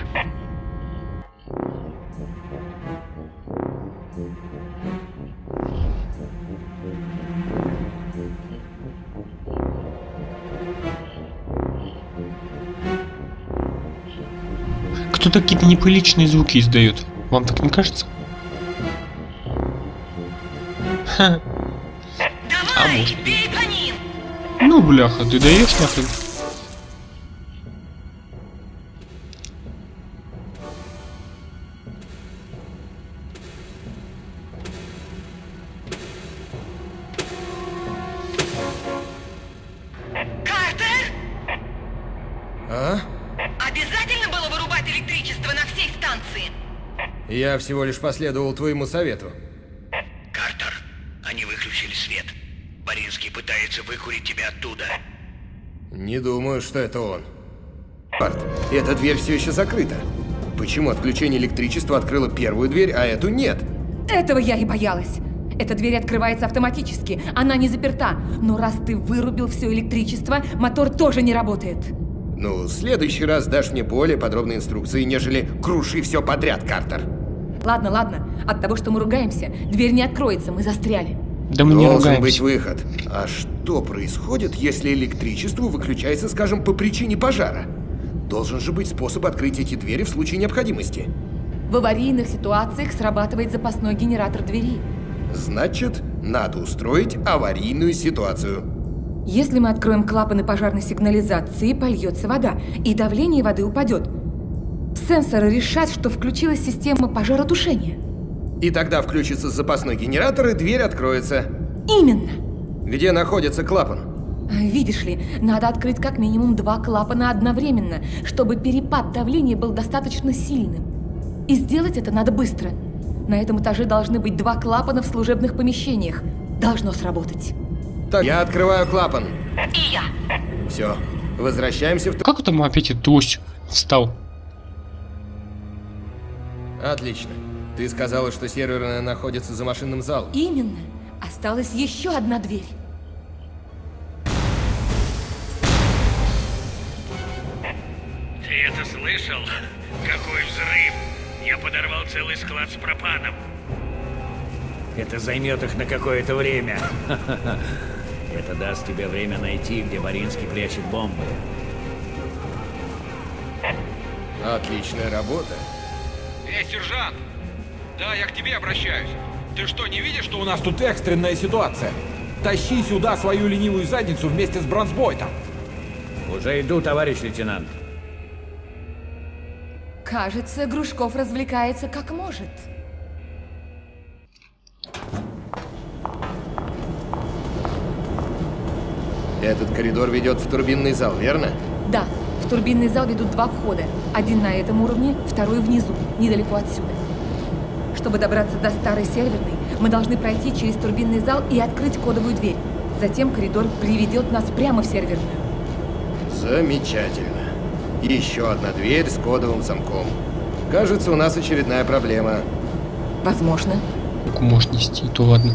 Кто-то какие-то неприличные звуки издает. Вам так не кажется? Ха. Давай, бей по ним! Ну, бляха, ты даешь нахрен? Я всего лишь последовал твоему совету. Картер, они выключили свет. Баринский пытается выкурить тебя оттуда. Не думаю, что это он. Барт, эта дверь все еще закрыта. Почему отключение электричества открыло первую дверь, а эту нет? Этого я и боялась. Эта дверь открывается автоматически, она не заперта. Но раз ты вырубил все электричество, мотор тоже не работает. Ну, в следующий раз дашь мне более подробные инструкции, нежели круши все подряд, Картер. Ладно, ладно. От того, что мы ругаемся, дверь не откроется, мы застряли. Да мы не ругаемся. Должен быть выход. А что происходит, если электричество выключается, скажем, по причине пожара? Должен же быть способ открыть эти двери в случае необходимости. В аварийных ситуациях срабатывает запасной генератор двери. Значит, надо устроить аварийную ситуацию. Если мы откроем клапаны пожарной сигнализации, польется вода, и давление воды упадет. Сенсоры решат, что включилась система пожаротушения. И тогда включится запасной генератор, и дверь откроется. Именно. Где находится клапан? Видишь ли, надо открыть как минимум 2 клапана одновременно, чтобы перепад давления был достаточно сильным. И сделать это надо быстро. На этом этаже должны быть 2 клапана в служебных помещениях. Должно сработать. Так, я открываю клапан. И я. Все, возвращаемся в... Как там опять этот лось встал? Отлично. Ты сказала, что серверная находится за машинным залом. Именно. Осталась еще одна дверь. Ты это слышал? Какой взрыв! Я подорвал целый склад с пропаном. Это займет их на какое-то время. Это даст тебе время найти, где Баринский прячет бомбы. Отличная работа. Эй, сержант! Да, я к тебе обращаюсь. Ты что, не видишь, что у нас тут экстренная ситуация? Тащи сюда свою ленивую задницу вместе с Бронзбойтом. Уже иду, товарищ лейтенант. Кажется, Грушков развлекается как может. Этот коридор ведет в турбинный зал, верно? Да, в турбинный зал ведут 2 входа. Один на этом уровне, второй внизу, недалеко отсюда. Чтобы добраться до старой серверной, мы должны пройти через турбинный зал и открыть кодовую дверь. Затем коридор приведет нас прямо в серверную. Замечательно. Еще одна дверь с кодовым замком. Кажется, у нас очередная проблема. Возможно. Как можно нести, то ладно.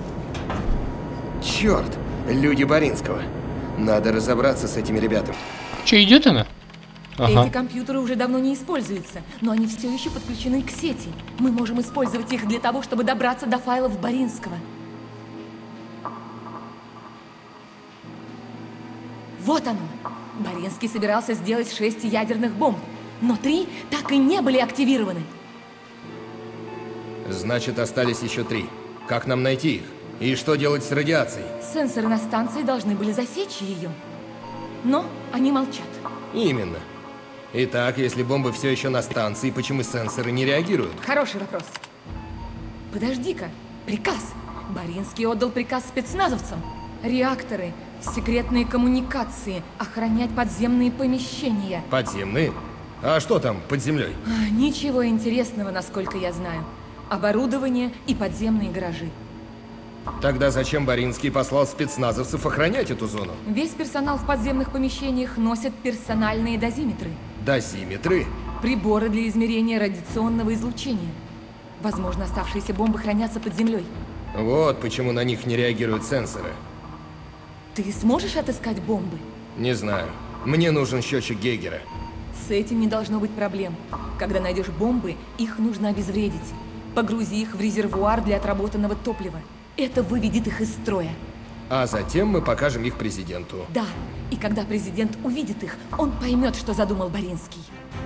Черт, люди Баринского. Надо разобраться с этими ребятами. Че, идет она? Ага. Эти компьютеры уже давно не используются, но они все еще подключены к сети. Мы можем использовать их для того, чтобы добраться до файлов Баринского. Вот оно. Баринский собирался сделать 6 ядерных бомб, но 3 так и не были активированы. Значит, остались еще 3. Как нам найти их? И что делать с радиацией? Сенсоры на станции должны были засечь ее. Но они молчат. Именно. Итак, если бомбы все еще на станции, почему сенсоры не реагируют? Хороший вопрос. Подожди-ка. Приказ. Баринский отдал приказ спецназовцам. Реакторы, секретные коммуникации, охранять подземные помещения. Подземные? А что там под землей? Ничего интересного, насколько я знаю. Оборудование и подземные гаражи. Тогда зачем Баринский послал спецназовцев охранять эту зону? Весь персонал в подземных помещениях носит персональные дозиметры. Дозиметры? Приборы для измерения радиационного излучения. Возможно, оставшиеся бомбы хранятся под землей. Вот почему на них не реагируют сенсоры. Ты сможешь отыскать бомбы? Не знаю. Мне нужен счетчик Гейгера. С этим не должно быть проблем. Когда найдешь бомбы, их нужно обезвредить. Погрузи их в резервуар для отработанного топлива. Это выведет их из строя. А затем мы покажем их президенту. Да, и когда президент увидит их, он поймет, что задумал Баринский.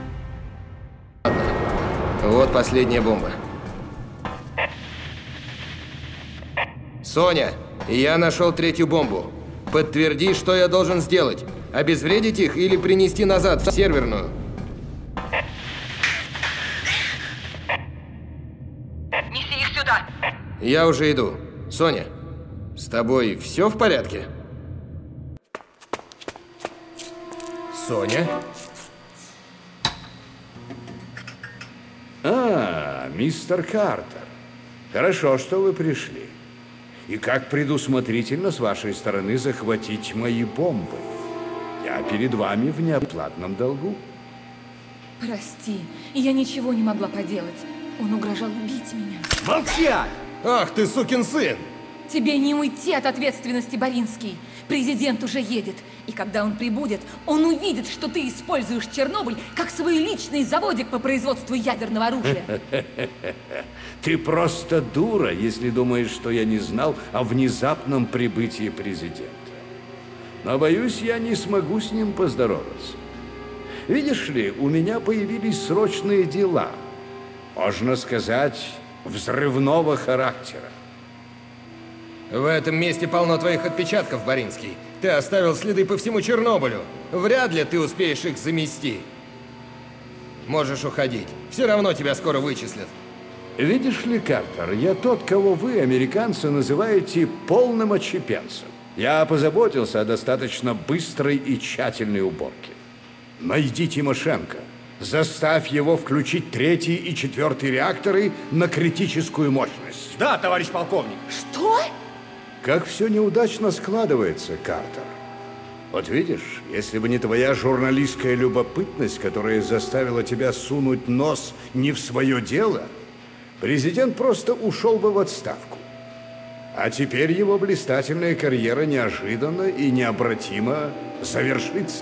Вот последняя бомба. Соня, я нашел 3-ю бомбу. Подтверди, что я должен сделать. Обезвредить их или принести назад в серверную? Неси их сюда. Я уже иду. Соня, с тобой все в порядке? Соня? А, мистер Картер. Хорошо, что вы пришли. И как предусмотрительно с вашей стороны захватить мои бомбы. Я перед вами в неоплатном долгу. Прости, я ничего не могла поделать. Он угрожал убить меня. Молчать! Ах ты, сукин сын! Тебе не уйти от ответственности, Боринский. Президент уже едет. И когда он прибудет, он увидит, что ты используешь Чернобыль как свой личный заводик по производству ядерного оружия. Ты просто дура, если думаешь, что я не знал о внезапном прибытии президента. Но, боюсь, я не смогу с ним поздороваться. Видишь ли, у меня появились срочные дела. Можно сказать, взрывного характера. В этом месте полно твоих отпечатков, Боринский. Ты оставил следы по всему Чернобылю. Вряд ли ты успеешь их замести. Можешь уходить. Все равно тебя скоро вычислят. Видишь ли, Картер, я тот, кого вы, американцы, называете полным отщепенцем. Я позаботился о достаточно быстрой и тщательной уборке. Найди Тимошенко. Заставь его включить 3-й и 4-й реакторы на критическую мощность. Да, товарищ полковник. Что? Как все неудачно складывается, Картер. Вот видишь, если бы не твоя журналистская любопытность, которая заставила тебя сунуть нос не в свое дело, президент просто ушел бы в отставку. А теперь его блистательная карьера неожиданно и необратимо завершится.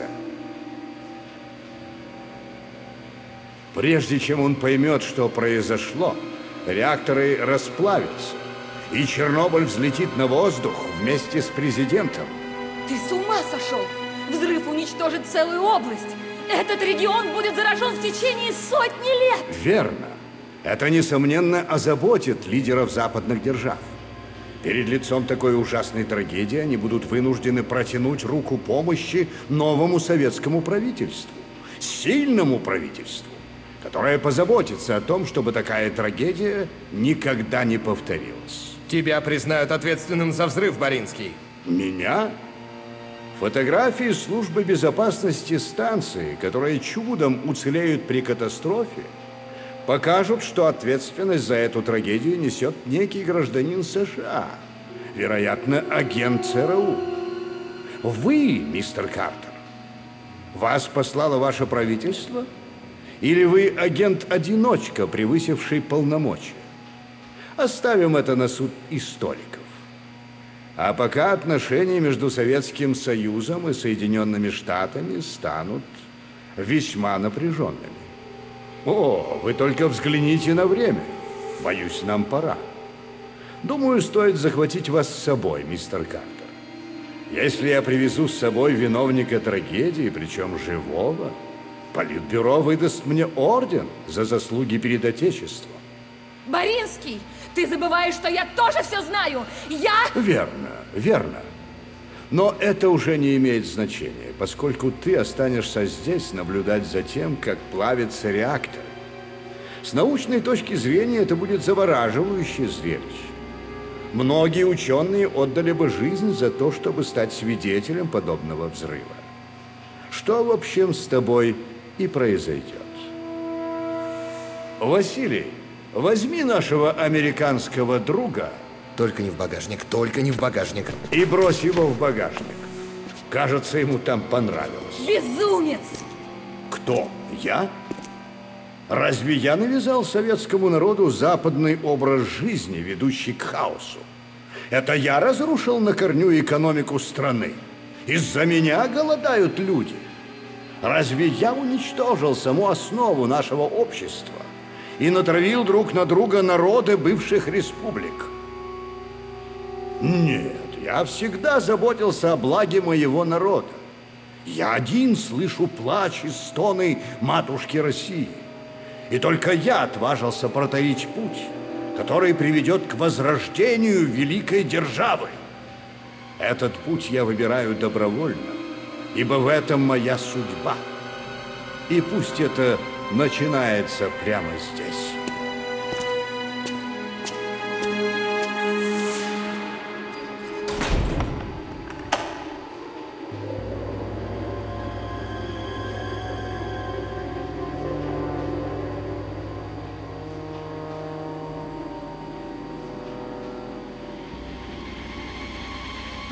Прежде чем он поймет, что произошло, реакторы расплавятся, и Чернобыль взлетит на воздух вместе с президентом. Ты с ума сошел! Взрыв уничтожит целую область! Этот регион будет заражен в течение сотни лет! Верно. Это, несомненно, озаботит лидеров западных держав. Перед лицом такой ужасной трагедии они будут вынуждены протянуть руку помощи новому советскому правительству. Сильному правительству, которое позаботится о том, чтобы такая трагедия никогда не повторилась. Тебя признают ответственным за взрыв, Боринский. Меня? Фотографии службы безопасности станции, которые чудом уцелеют при катастрофе, покажут, что ответственность за эту трагедию несет некий гражданин США, вероятно, агент ЦРУ. Вы, мистер Картер, вас послало ваше правительство? Или вы агент-одиночка, превысивший полномочия? Оставим это на суд историков. А пока отношения между Советским Союзом и Соединенными Штатами станут весьма напряженными. О, вы только взгляните на время. Боюсь, нам пора. Думаю, стоит захватить вас с собой, мистер Картер. Если я привезу с собой виновника трагедии, причем живого, Политбюро выдаст мне орден за заслуги перед Отечеством. Боринский, ты забываешь, что я тоже все знаю! Верно, верно. Но это уже не имеет значения, поскольку ты останешься здесь наблюдать за тем, как плавится реактор. С научной точки зрения это будет завораживающее зрелище. Многие ученые отдали бы жизнь за то, чтобы стать свидетелем подобного взрыва. Что, в общем, с тобой и произойдет. Василий, возьми нашего американского друга. Только не в багажник, только не в багажник. И брось его в багажник. Кажется, ему там понравилось. Безумец! Кто? Я? Разве я навязал советскому народу западный образ жизни, ведущий к хаосу? Это я разрушил на корню экономику страны. Из-за меня голодают люди. Разве я уничтожил саму основу нашего общества и натравил друг на друга народы бывших республик? Нет, я всегда заботился о благе моего народа. Я один слышу плач и стоны матушки России. И только я отважился протарить путь, который приведет к возрождению великой державы. Этот путь я выбираю добровольно, ибо в этом моя судьба. И пусть это начинается прямо здесь.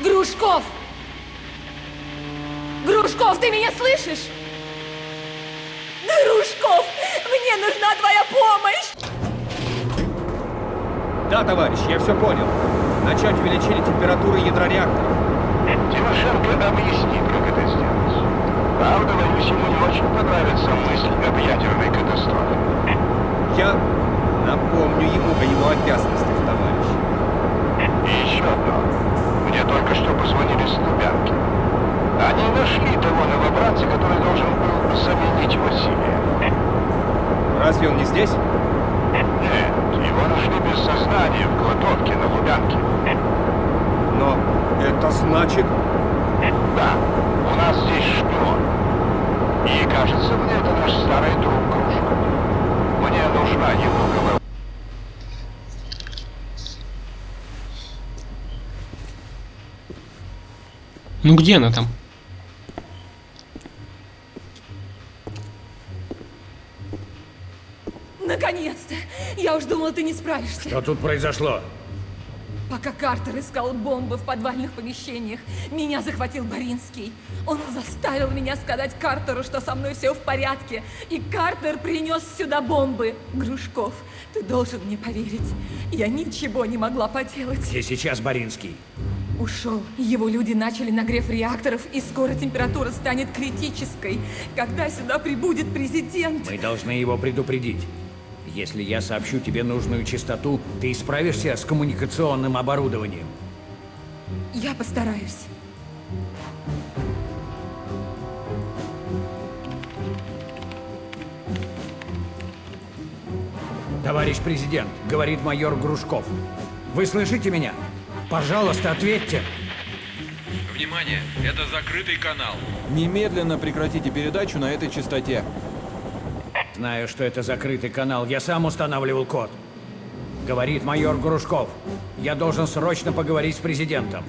Грушков! Грушков, ты меня слышишь? Грушков, мне нужна твоя помощь! Да, товарищ, я все понял. Начать увеличение температуры ядра реактора. Тимошенко объяснит, как это сделать. Правда, боюсь, ему не очень понравится мысль об ядерной катастрофе. Я напомню ему о его обязанностях, товарищ. И еще одно. Мне только что позвонили с Лубянки. Они нашли того новобранца, который должен был заменить Василия. Разве он не здесь? Нет, его нашли без сознания в кладовке на Лубянке. Но это значит... Да, у нас здесь шпион. И кажется мне, это наш старый друг Грушков. Мне нужна его голова. Ну где она там? Наконец-то! Я уж думала, ты не справишься. Что тут произошло? Пока Картер искал бомбы в подвальных помещениях, меня захватил Боринский. Он заставил меня сказать Картеру, что со мной все в порядке. И Картер принес сюда бомбы. Грушков, ты должен мне поверить. Я ничего не могла поделать. Где сейчас Боринский? Ушел. Его люди начали нагрев реакторов, и скоро температура станет критической. Когда сюда прибудет президент... Мы должны его предупредить. Если я сообщу тебе нужную частоту, ты справишься с коммуникационным оборудованием? Я постараюсь. Товарищ президент, говорит майор Грушков. Вы слышите меня? Пожалуйста, ответьте. Внимание, это закрытый канал. Немедленно прекратите передачу на этой частоте. Знаю, что это закрытый канал. Я сам устанавливал код. Говорит майор Грушков. Я должен срочно поговорить с президентом.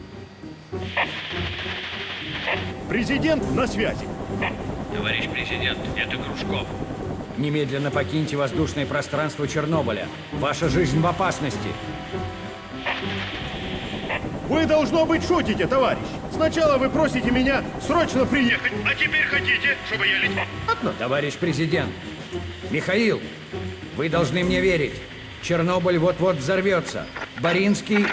Президент на связи. Товарищ президент, это Грушков. Немедленно покиньте воздушное пространство Чернобыля. Ваша жизнь в опасности. Вы, должно быть, шутите, товарищ. Сначала вы просите меня срочно приехать, а теперь хотите, чтобы я летел. Товарищ президент, Михаил, вы должны мне верить. Чернобыль вот-вот взорвется. Боринский...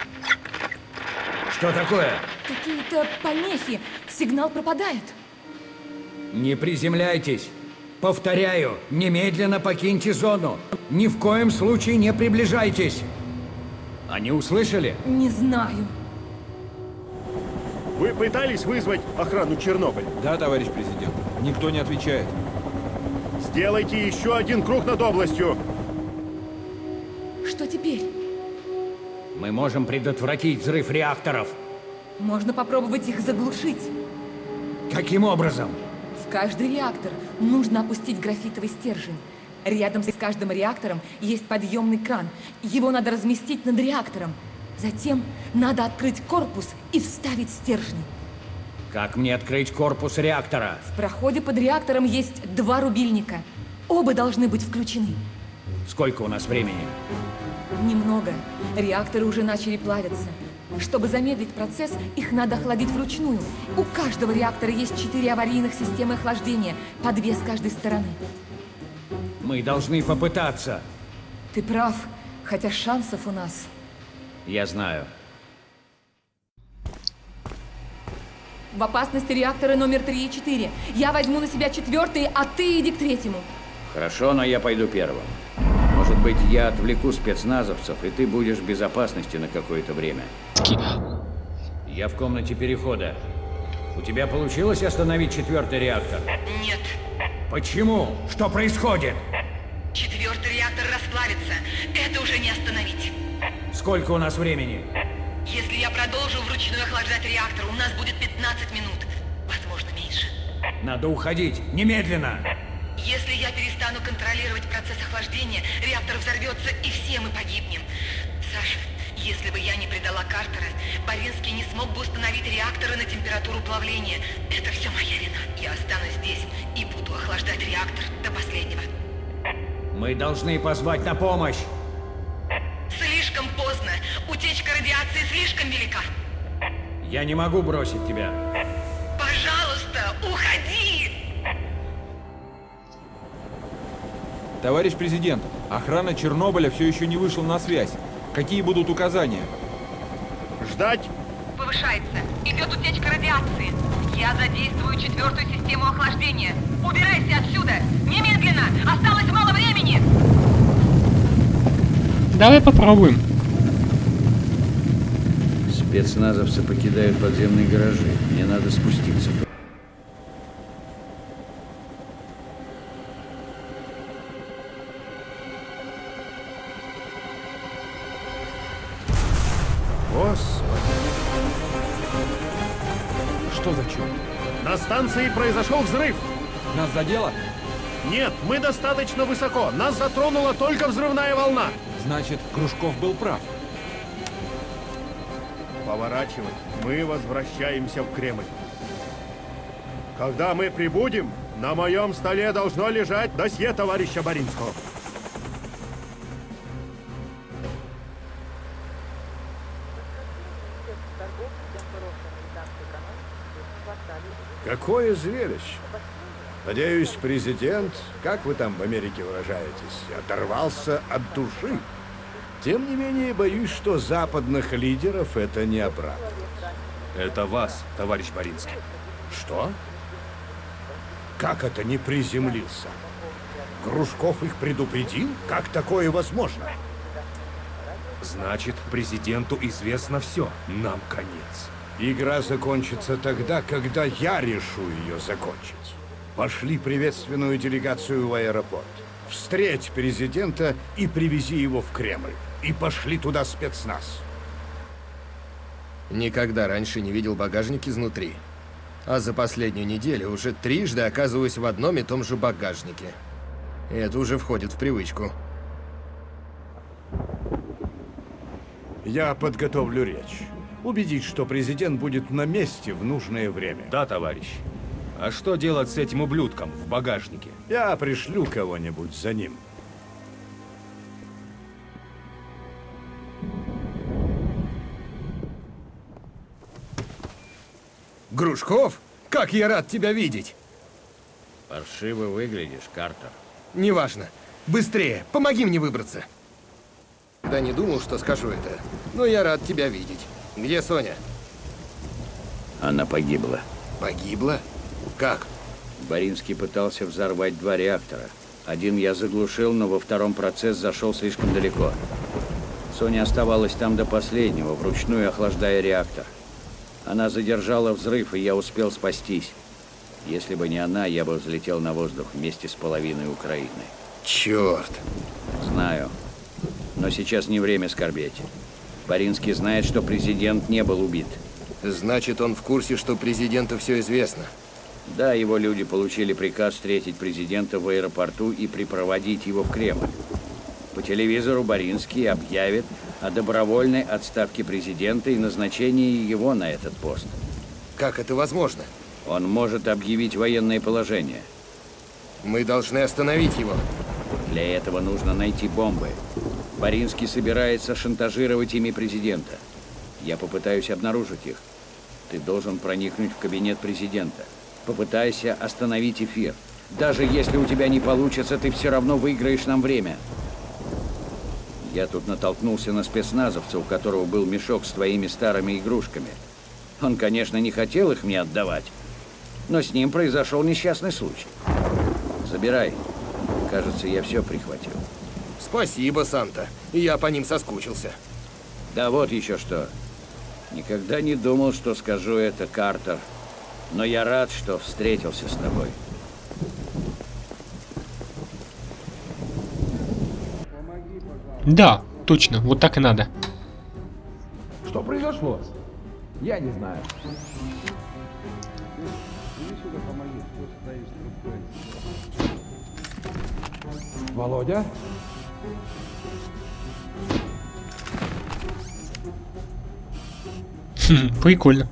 Что такое? Какие-то помехи. Сигнал пропадает. Не приземляйтесь. Повторяю, немедленно покиньте зону. Ни в коем случае не приближайтесь. Они услышали? Не знаю. Вы пытались вызвать охрану Чернобыля? Да, товарищ президент. Никто не отвечает. Сделайте еще один круг над областью. Что теперь? Мы можем предотвратить взрыв реакторов. Можно попробовать их заглушить. Каким образом? В каждый реактор нужно опустить графитовый стержень. Рядом с каждым реактором есть подъемный кран. Его надо разместить над реактором. Затем надо открыть корпус и вставить стержни. Как мне открыть корпус реактора? В проходе под реактором есть 2 рубильника. Оба должны быть включены. Сколько у нас времени? Немного. Реакторы уже начали плавиться. Чтобы замедлить процесс, их надо охладить вручную. У каждого реактора есть 4 аварийных системы охлаждения, по 2 с каждой стороны. Мы должны попытаться. Ты прав, хотя шансов у нас... Я знаю. В опасности реакторы номер 3 и 4. Я возьму на себя 4-й, а ты иди к 3-му. Хорошо, но я пойду первым. Может быть, я отвлеку спецназовцев, и ты будешь в безопасности на какое-то время. Я в комнате перехода. У тебя получилось остановить 4-й реактор? Нет. Почему? Что происходит? 4-й реактор расплавится. Это уже не остановить. Сколько у нас времени? Если я продолжу вручную охлаждать реактор, у нас будет 15 минут. Возможно, меньше. Надо уходить. Немедленно! Если я перестану контролировать процесс охлаждения, реактор взорвется, и все мы погибнем. Саша, если бы я не предала Картера, Боринский не смог бы установить реакторы на температуру плавления. Это все моя вина. Я останусь здесь и буду охлаждать реактор до последнего. Мы должны позвать на помощь. Слишком поздно. Утечка радиации слишком велика. Я не могу бросить тебя. Пожалуйста, уходи! Товарищ президент, охрана Чернобыля все еще не вышла на связь. Какие будут указания? Ждать. Повышается. Идет утечка радиации. Я задействую 4-ю систему охлаждения. Убирайся отсюда! Немедленно! Осталось мало времени! Давай попробуем. Спецназовцы покидают подземные гаражи. Мне надо спуститься. Что за черт? На станции произошел взрыв. Нас задело? Нет, мы достаточно высоко. Нас затронула только взрывная волна. Значит, Кружков был прав. Поворачивай. Мы возвращаемся в Кремль. Когда мы прибудем, на моем столе должно лежать досье товарища Боринского. Какое зрелище! Надеюсь, президент, как вы там в Америке выражаетесь, оторвался от души. Тем не менее, боюсь, что западных лидеров это не обрадует. Это вас, товарищ Боринский. Что? Как это не приземлился? Кружков их предупредил? Как такое возможно? Значит, президенту известно все. Нам конец. Игра закончится тогда, когда я решу ее закончить. Пошли приветственную делегацию в аэропорт. Встреть президента и привези его в Кремль. И пошли туда спецназ. Никогда раньше не видел багажник изнутри. А за последнюю неделю уже трижды оказываюсь в одном и том же багажнике. И это уже входит в привычку. Я подготовлю речь. Убедить, что президент будет на месте в нужное время. Да, товарищ. А что делать с этим ублюдком в багажнике? Я пришлю кого-нибудь за ним. Грушков? Как я рад тебя видеть! Паршиво выглядишь, Картер. Неважно. Быстрее, помоги мне выбраться. Да не думал, что скажу это, но я рад тебя видеть. Где Соня? Она погибла. Погибла? Как? Боринский пытался взорвать 2 реактора. Один я заглушил, но во втором процесс зашел слишком далеко. Соня оставалась там до последнего, вручную охлаждая реактор. Она задержала взрыв, и я успел спастись. Если бы не она, я бы взлетел на воздух вместе с половиной Украины. Черт! Знаю. Но сейчас не время скорбеть. Боринский знает, что президент не был убит. Значит, он в курсе, что президенту все известно. Да, его люди получили приказ встретить президента в аэропорту и припроводить его в Кремль. По телевизору Боринский объявит о добровольной отставке президента и назначении его на этот пост. Как это возможно? Он может объявить военное положение. Мы должны остановить его. Для этого нужно найти бомбы. Боринский собирается шантажировать ими президента. Я попытаюсь обнаружить их. Ты должен проникнуть в кабинет президента. Попытайся остановить эфир. Даже если у тебя не получится, ты все равно выиграешь нам время. Я тут натолкнулся на спецназовца, у которого был мешок с твоими старыми игрушками. Он, конечно, не хотел их мне отдавать, но с ним произошел несчастный случай. Забирай. Кажется, я все прихватил. Спасибо, Санта. Я по ним соскучился. Да вот еще что. Никогда не думал, что скажу это, Картер. Но я рад, что встретился с тобой. Да, точно, вот так и надо. Что произошло? Я не знаю. Володя? Прикольно.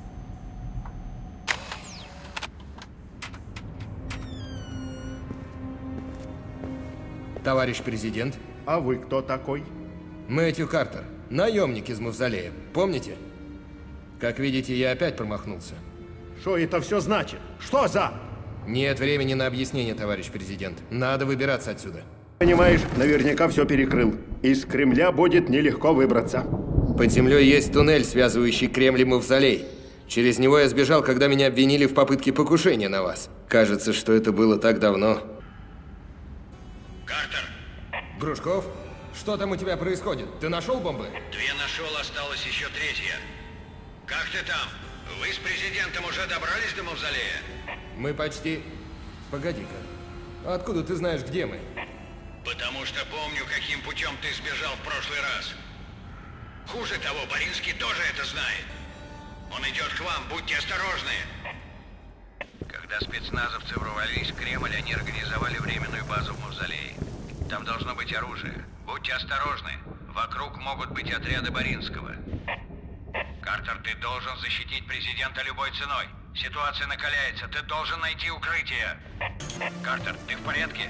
Товарищ президент. А вы кто такой? Мэтью Картер, наемник из Мавзолея. Помните? Как видите, я опять промахнулся. Что это все значит? Что за? Нет времени на объяснение, товарищ президент. Надо выбираться отсюда. Понимаешь, наверняка все перекрыл. Из Кремля будет нелегко выбраться. Под землей есть туннель, связывающий Кремль и Мавзолей. Через него я сбежал, когда меня обвинили в попытке покушения на вас. Кажется, что это было так давно. Картер! Грушков? Что там у тебя происходит? Ты нашел бомбы? 2 нашел, осталась еще 3-я. Как ты там? Вы с президентом уже добрались до Мавзолея? Мы почти... Погоди-ка. Откуда ты знаешь, где мы? Потому что помню, каким путем ты сбежал в прошлый раз. Хуже того, Боринский тоже это знает. Он идет к вам, будьте осторожны. Когда спецназовцы ворвались в Кремль, они организовали временную базу в Мавзолее. Там должно быть оружие. Будьте осторожны. Вокруг могут быть отряды Боринского. Картер, ты должен защитить президента любой ценой. Ситуация накаляется. Ты должен найти укрытие. Картер, ты в порядке?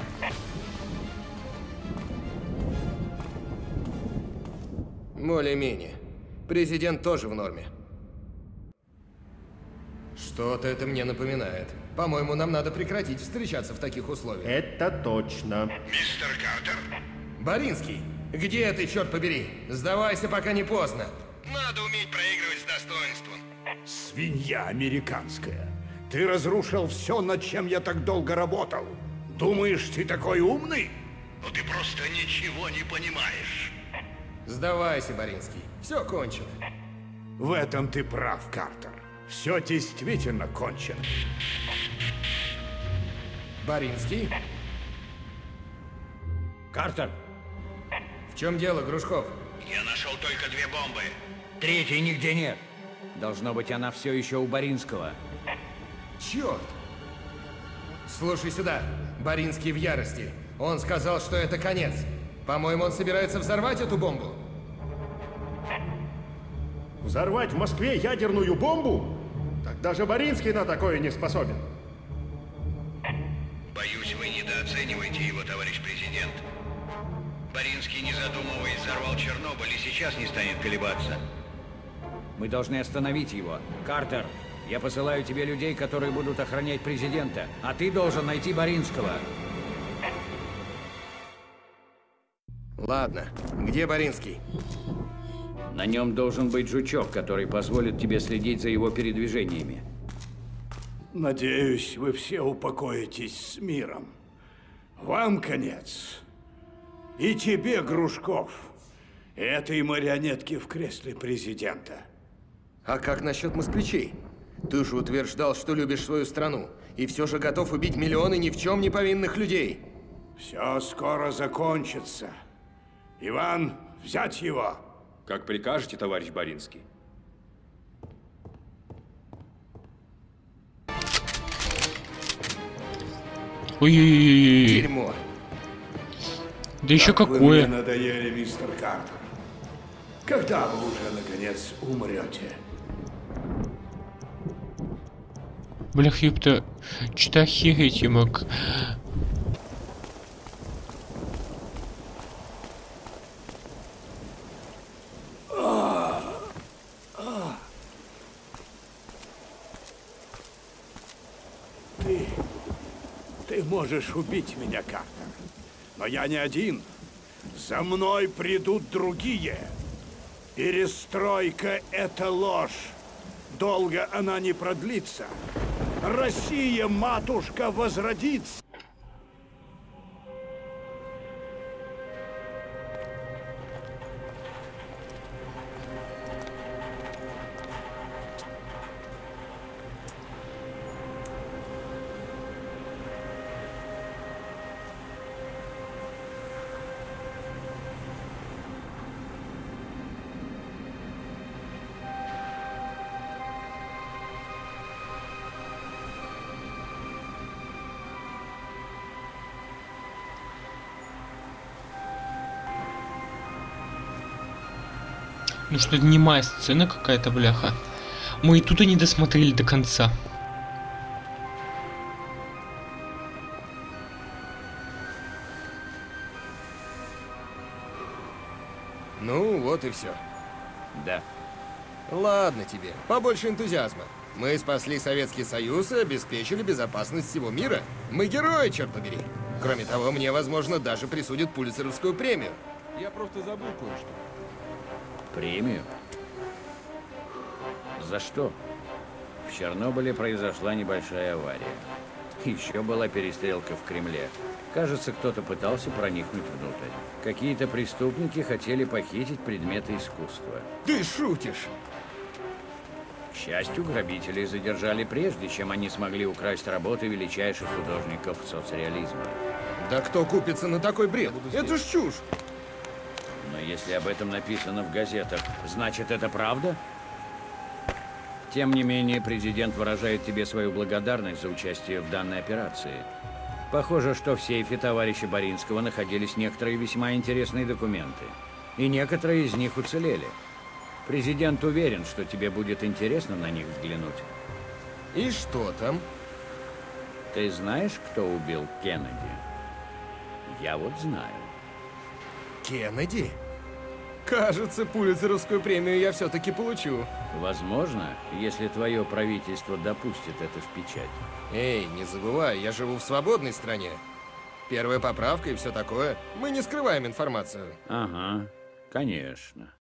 Более-менее. Президент тоже в норме. Что-то это мне напоминает. По-моему, нам надо прекратить встречаться в таких условиях. Это точно. Мистер Картер? Боринский, где ты, черт побери? Сдавайся, пока не поздно. Надо уметь проигрывать с достоинством. Свинья американская. Ты разрушил все, над чем я так долго работал. Думаешь, ты такой умный? Но ты просто ничего не понимаешь. Сдавайся, Боринский. Все кончено. В этом ты прав, Картер. Все действительно кончено. Боринский? Картер! В чем дело, Грушков? Я нашел только 2 бомбы. 3-й нигде нет. Должно быть, она все еще у Боринского. Черт! Слушай сюда. Боринский в ярости. Он сказал, что это конец. По-моему, он собирается взорвать эту бомбу. Взорвать в Москве ядерную бомбу? Так даже Боринский на такое не способен. Боюсь, вы недооцениваете его, товарищ президент. Боринский, не задумываясь, взорвал Чернобыль и сейчас не станет колебаться. Мы должны остановить его. Картер, я посылаю тебе людей, которые будут охранять президента, а ты должен найти Боринского. Ладно. Где Боринский? На нем должен быть жучок, который позволит тебе следить за его передвижениями. Надеюсь, вы все упокоитесь с миром. Вам конец. И тебе, Грушков. И этой марионетки в кресле президента. А как насчет москвичей? Ты же утверждал, что любишь свою страну. И все же готов убить миллионы ни в чем не повинных людей. Все скоро закончится. Иван, взять его. Как прикажете, товарищ Боринский. Ой-ой-ой. Дерьмо. Да еще Как вы какое. мне надоели, мистер Картер. Когда вы уже, наконец, умрете? Блях, ёпта. Что-то охереть я мог. Ты можешь убить меня, Картер. Но я не один. За мной придут другие. Перестройка – это ложь. Долго она не продлится. Россия, матушка, возродится. Ну что, это немая сцена какая-то, бляха. Мы и тут и не досмотрели до конца. Ну, вот и все. Да. Ладно тебе, побольше энтузиазма. Мы спасли Советский Союз и обеспечили безопасность всего мира. Мы герои, черт побери. Кроме того, мне, возможно, даже присудят Пулитцеровскую премию. Я просто забыл кое-что. Премию? За что? В Чернобыле произошла небольшая авария. Еще была перестрелка в Кремле. Кажется, кто-то пытался проникнуть внутрь. Какие-то преступники хотели похитить предметы искусства. Ты шутишь? К счастью, грабителей задержали прежде, чем они смогли украсть работы величайших художников соцреализма. Да кто купится на такой бред? Это ж чушь! Но если об этом написано в газетах, значит, это правда? Тем не менее, президент выражает тебе свою благодарность за участие в данной операции. Похоже, что в сейфе товарища Боринского находились некоторые весьма интересные документы. И некоторые из них уцелели. Президент уверен, что тебе будет интересно на них взглянуть. И что там? Ты знаешь, кто убил Кеннеди? Я вот знаю. Кеннеди? Кажется, Пулитцеровскую премию я все-таки получу. Возможно, если твое правительство допустит это в печать. Эй, не забывай, я живу в свободной стране. Первая поправка и все такое. Мы не скрываем информацию. Ага, конечно.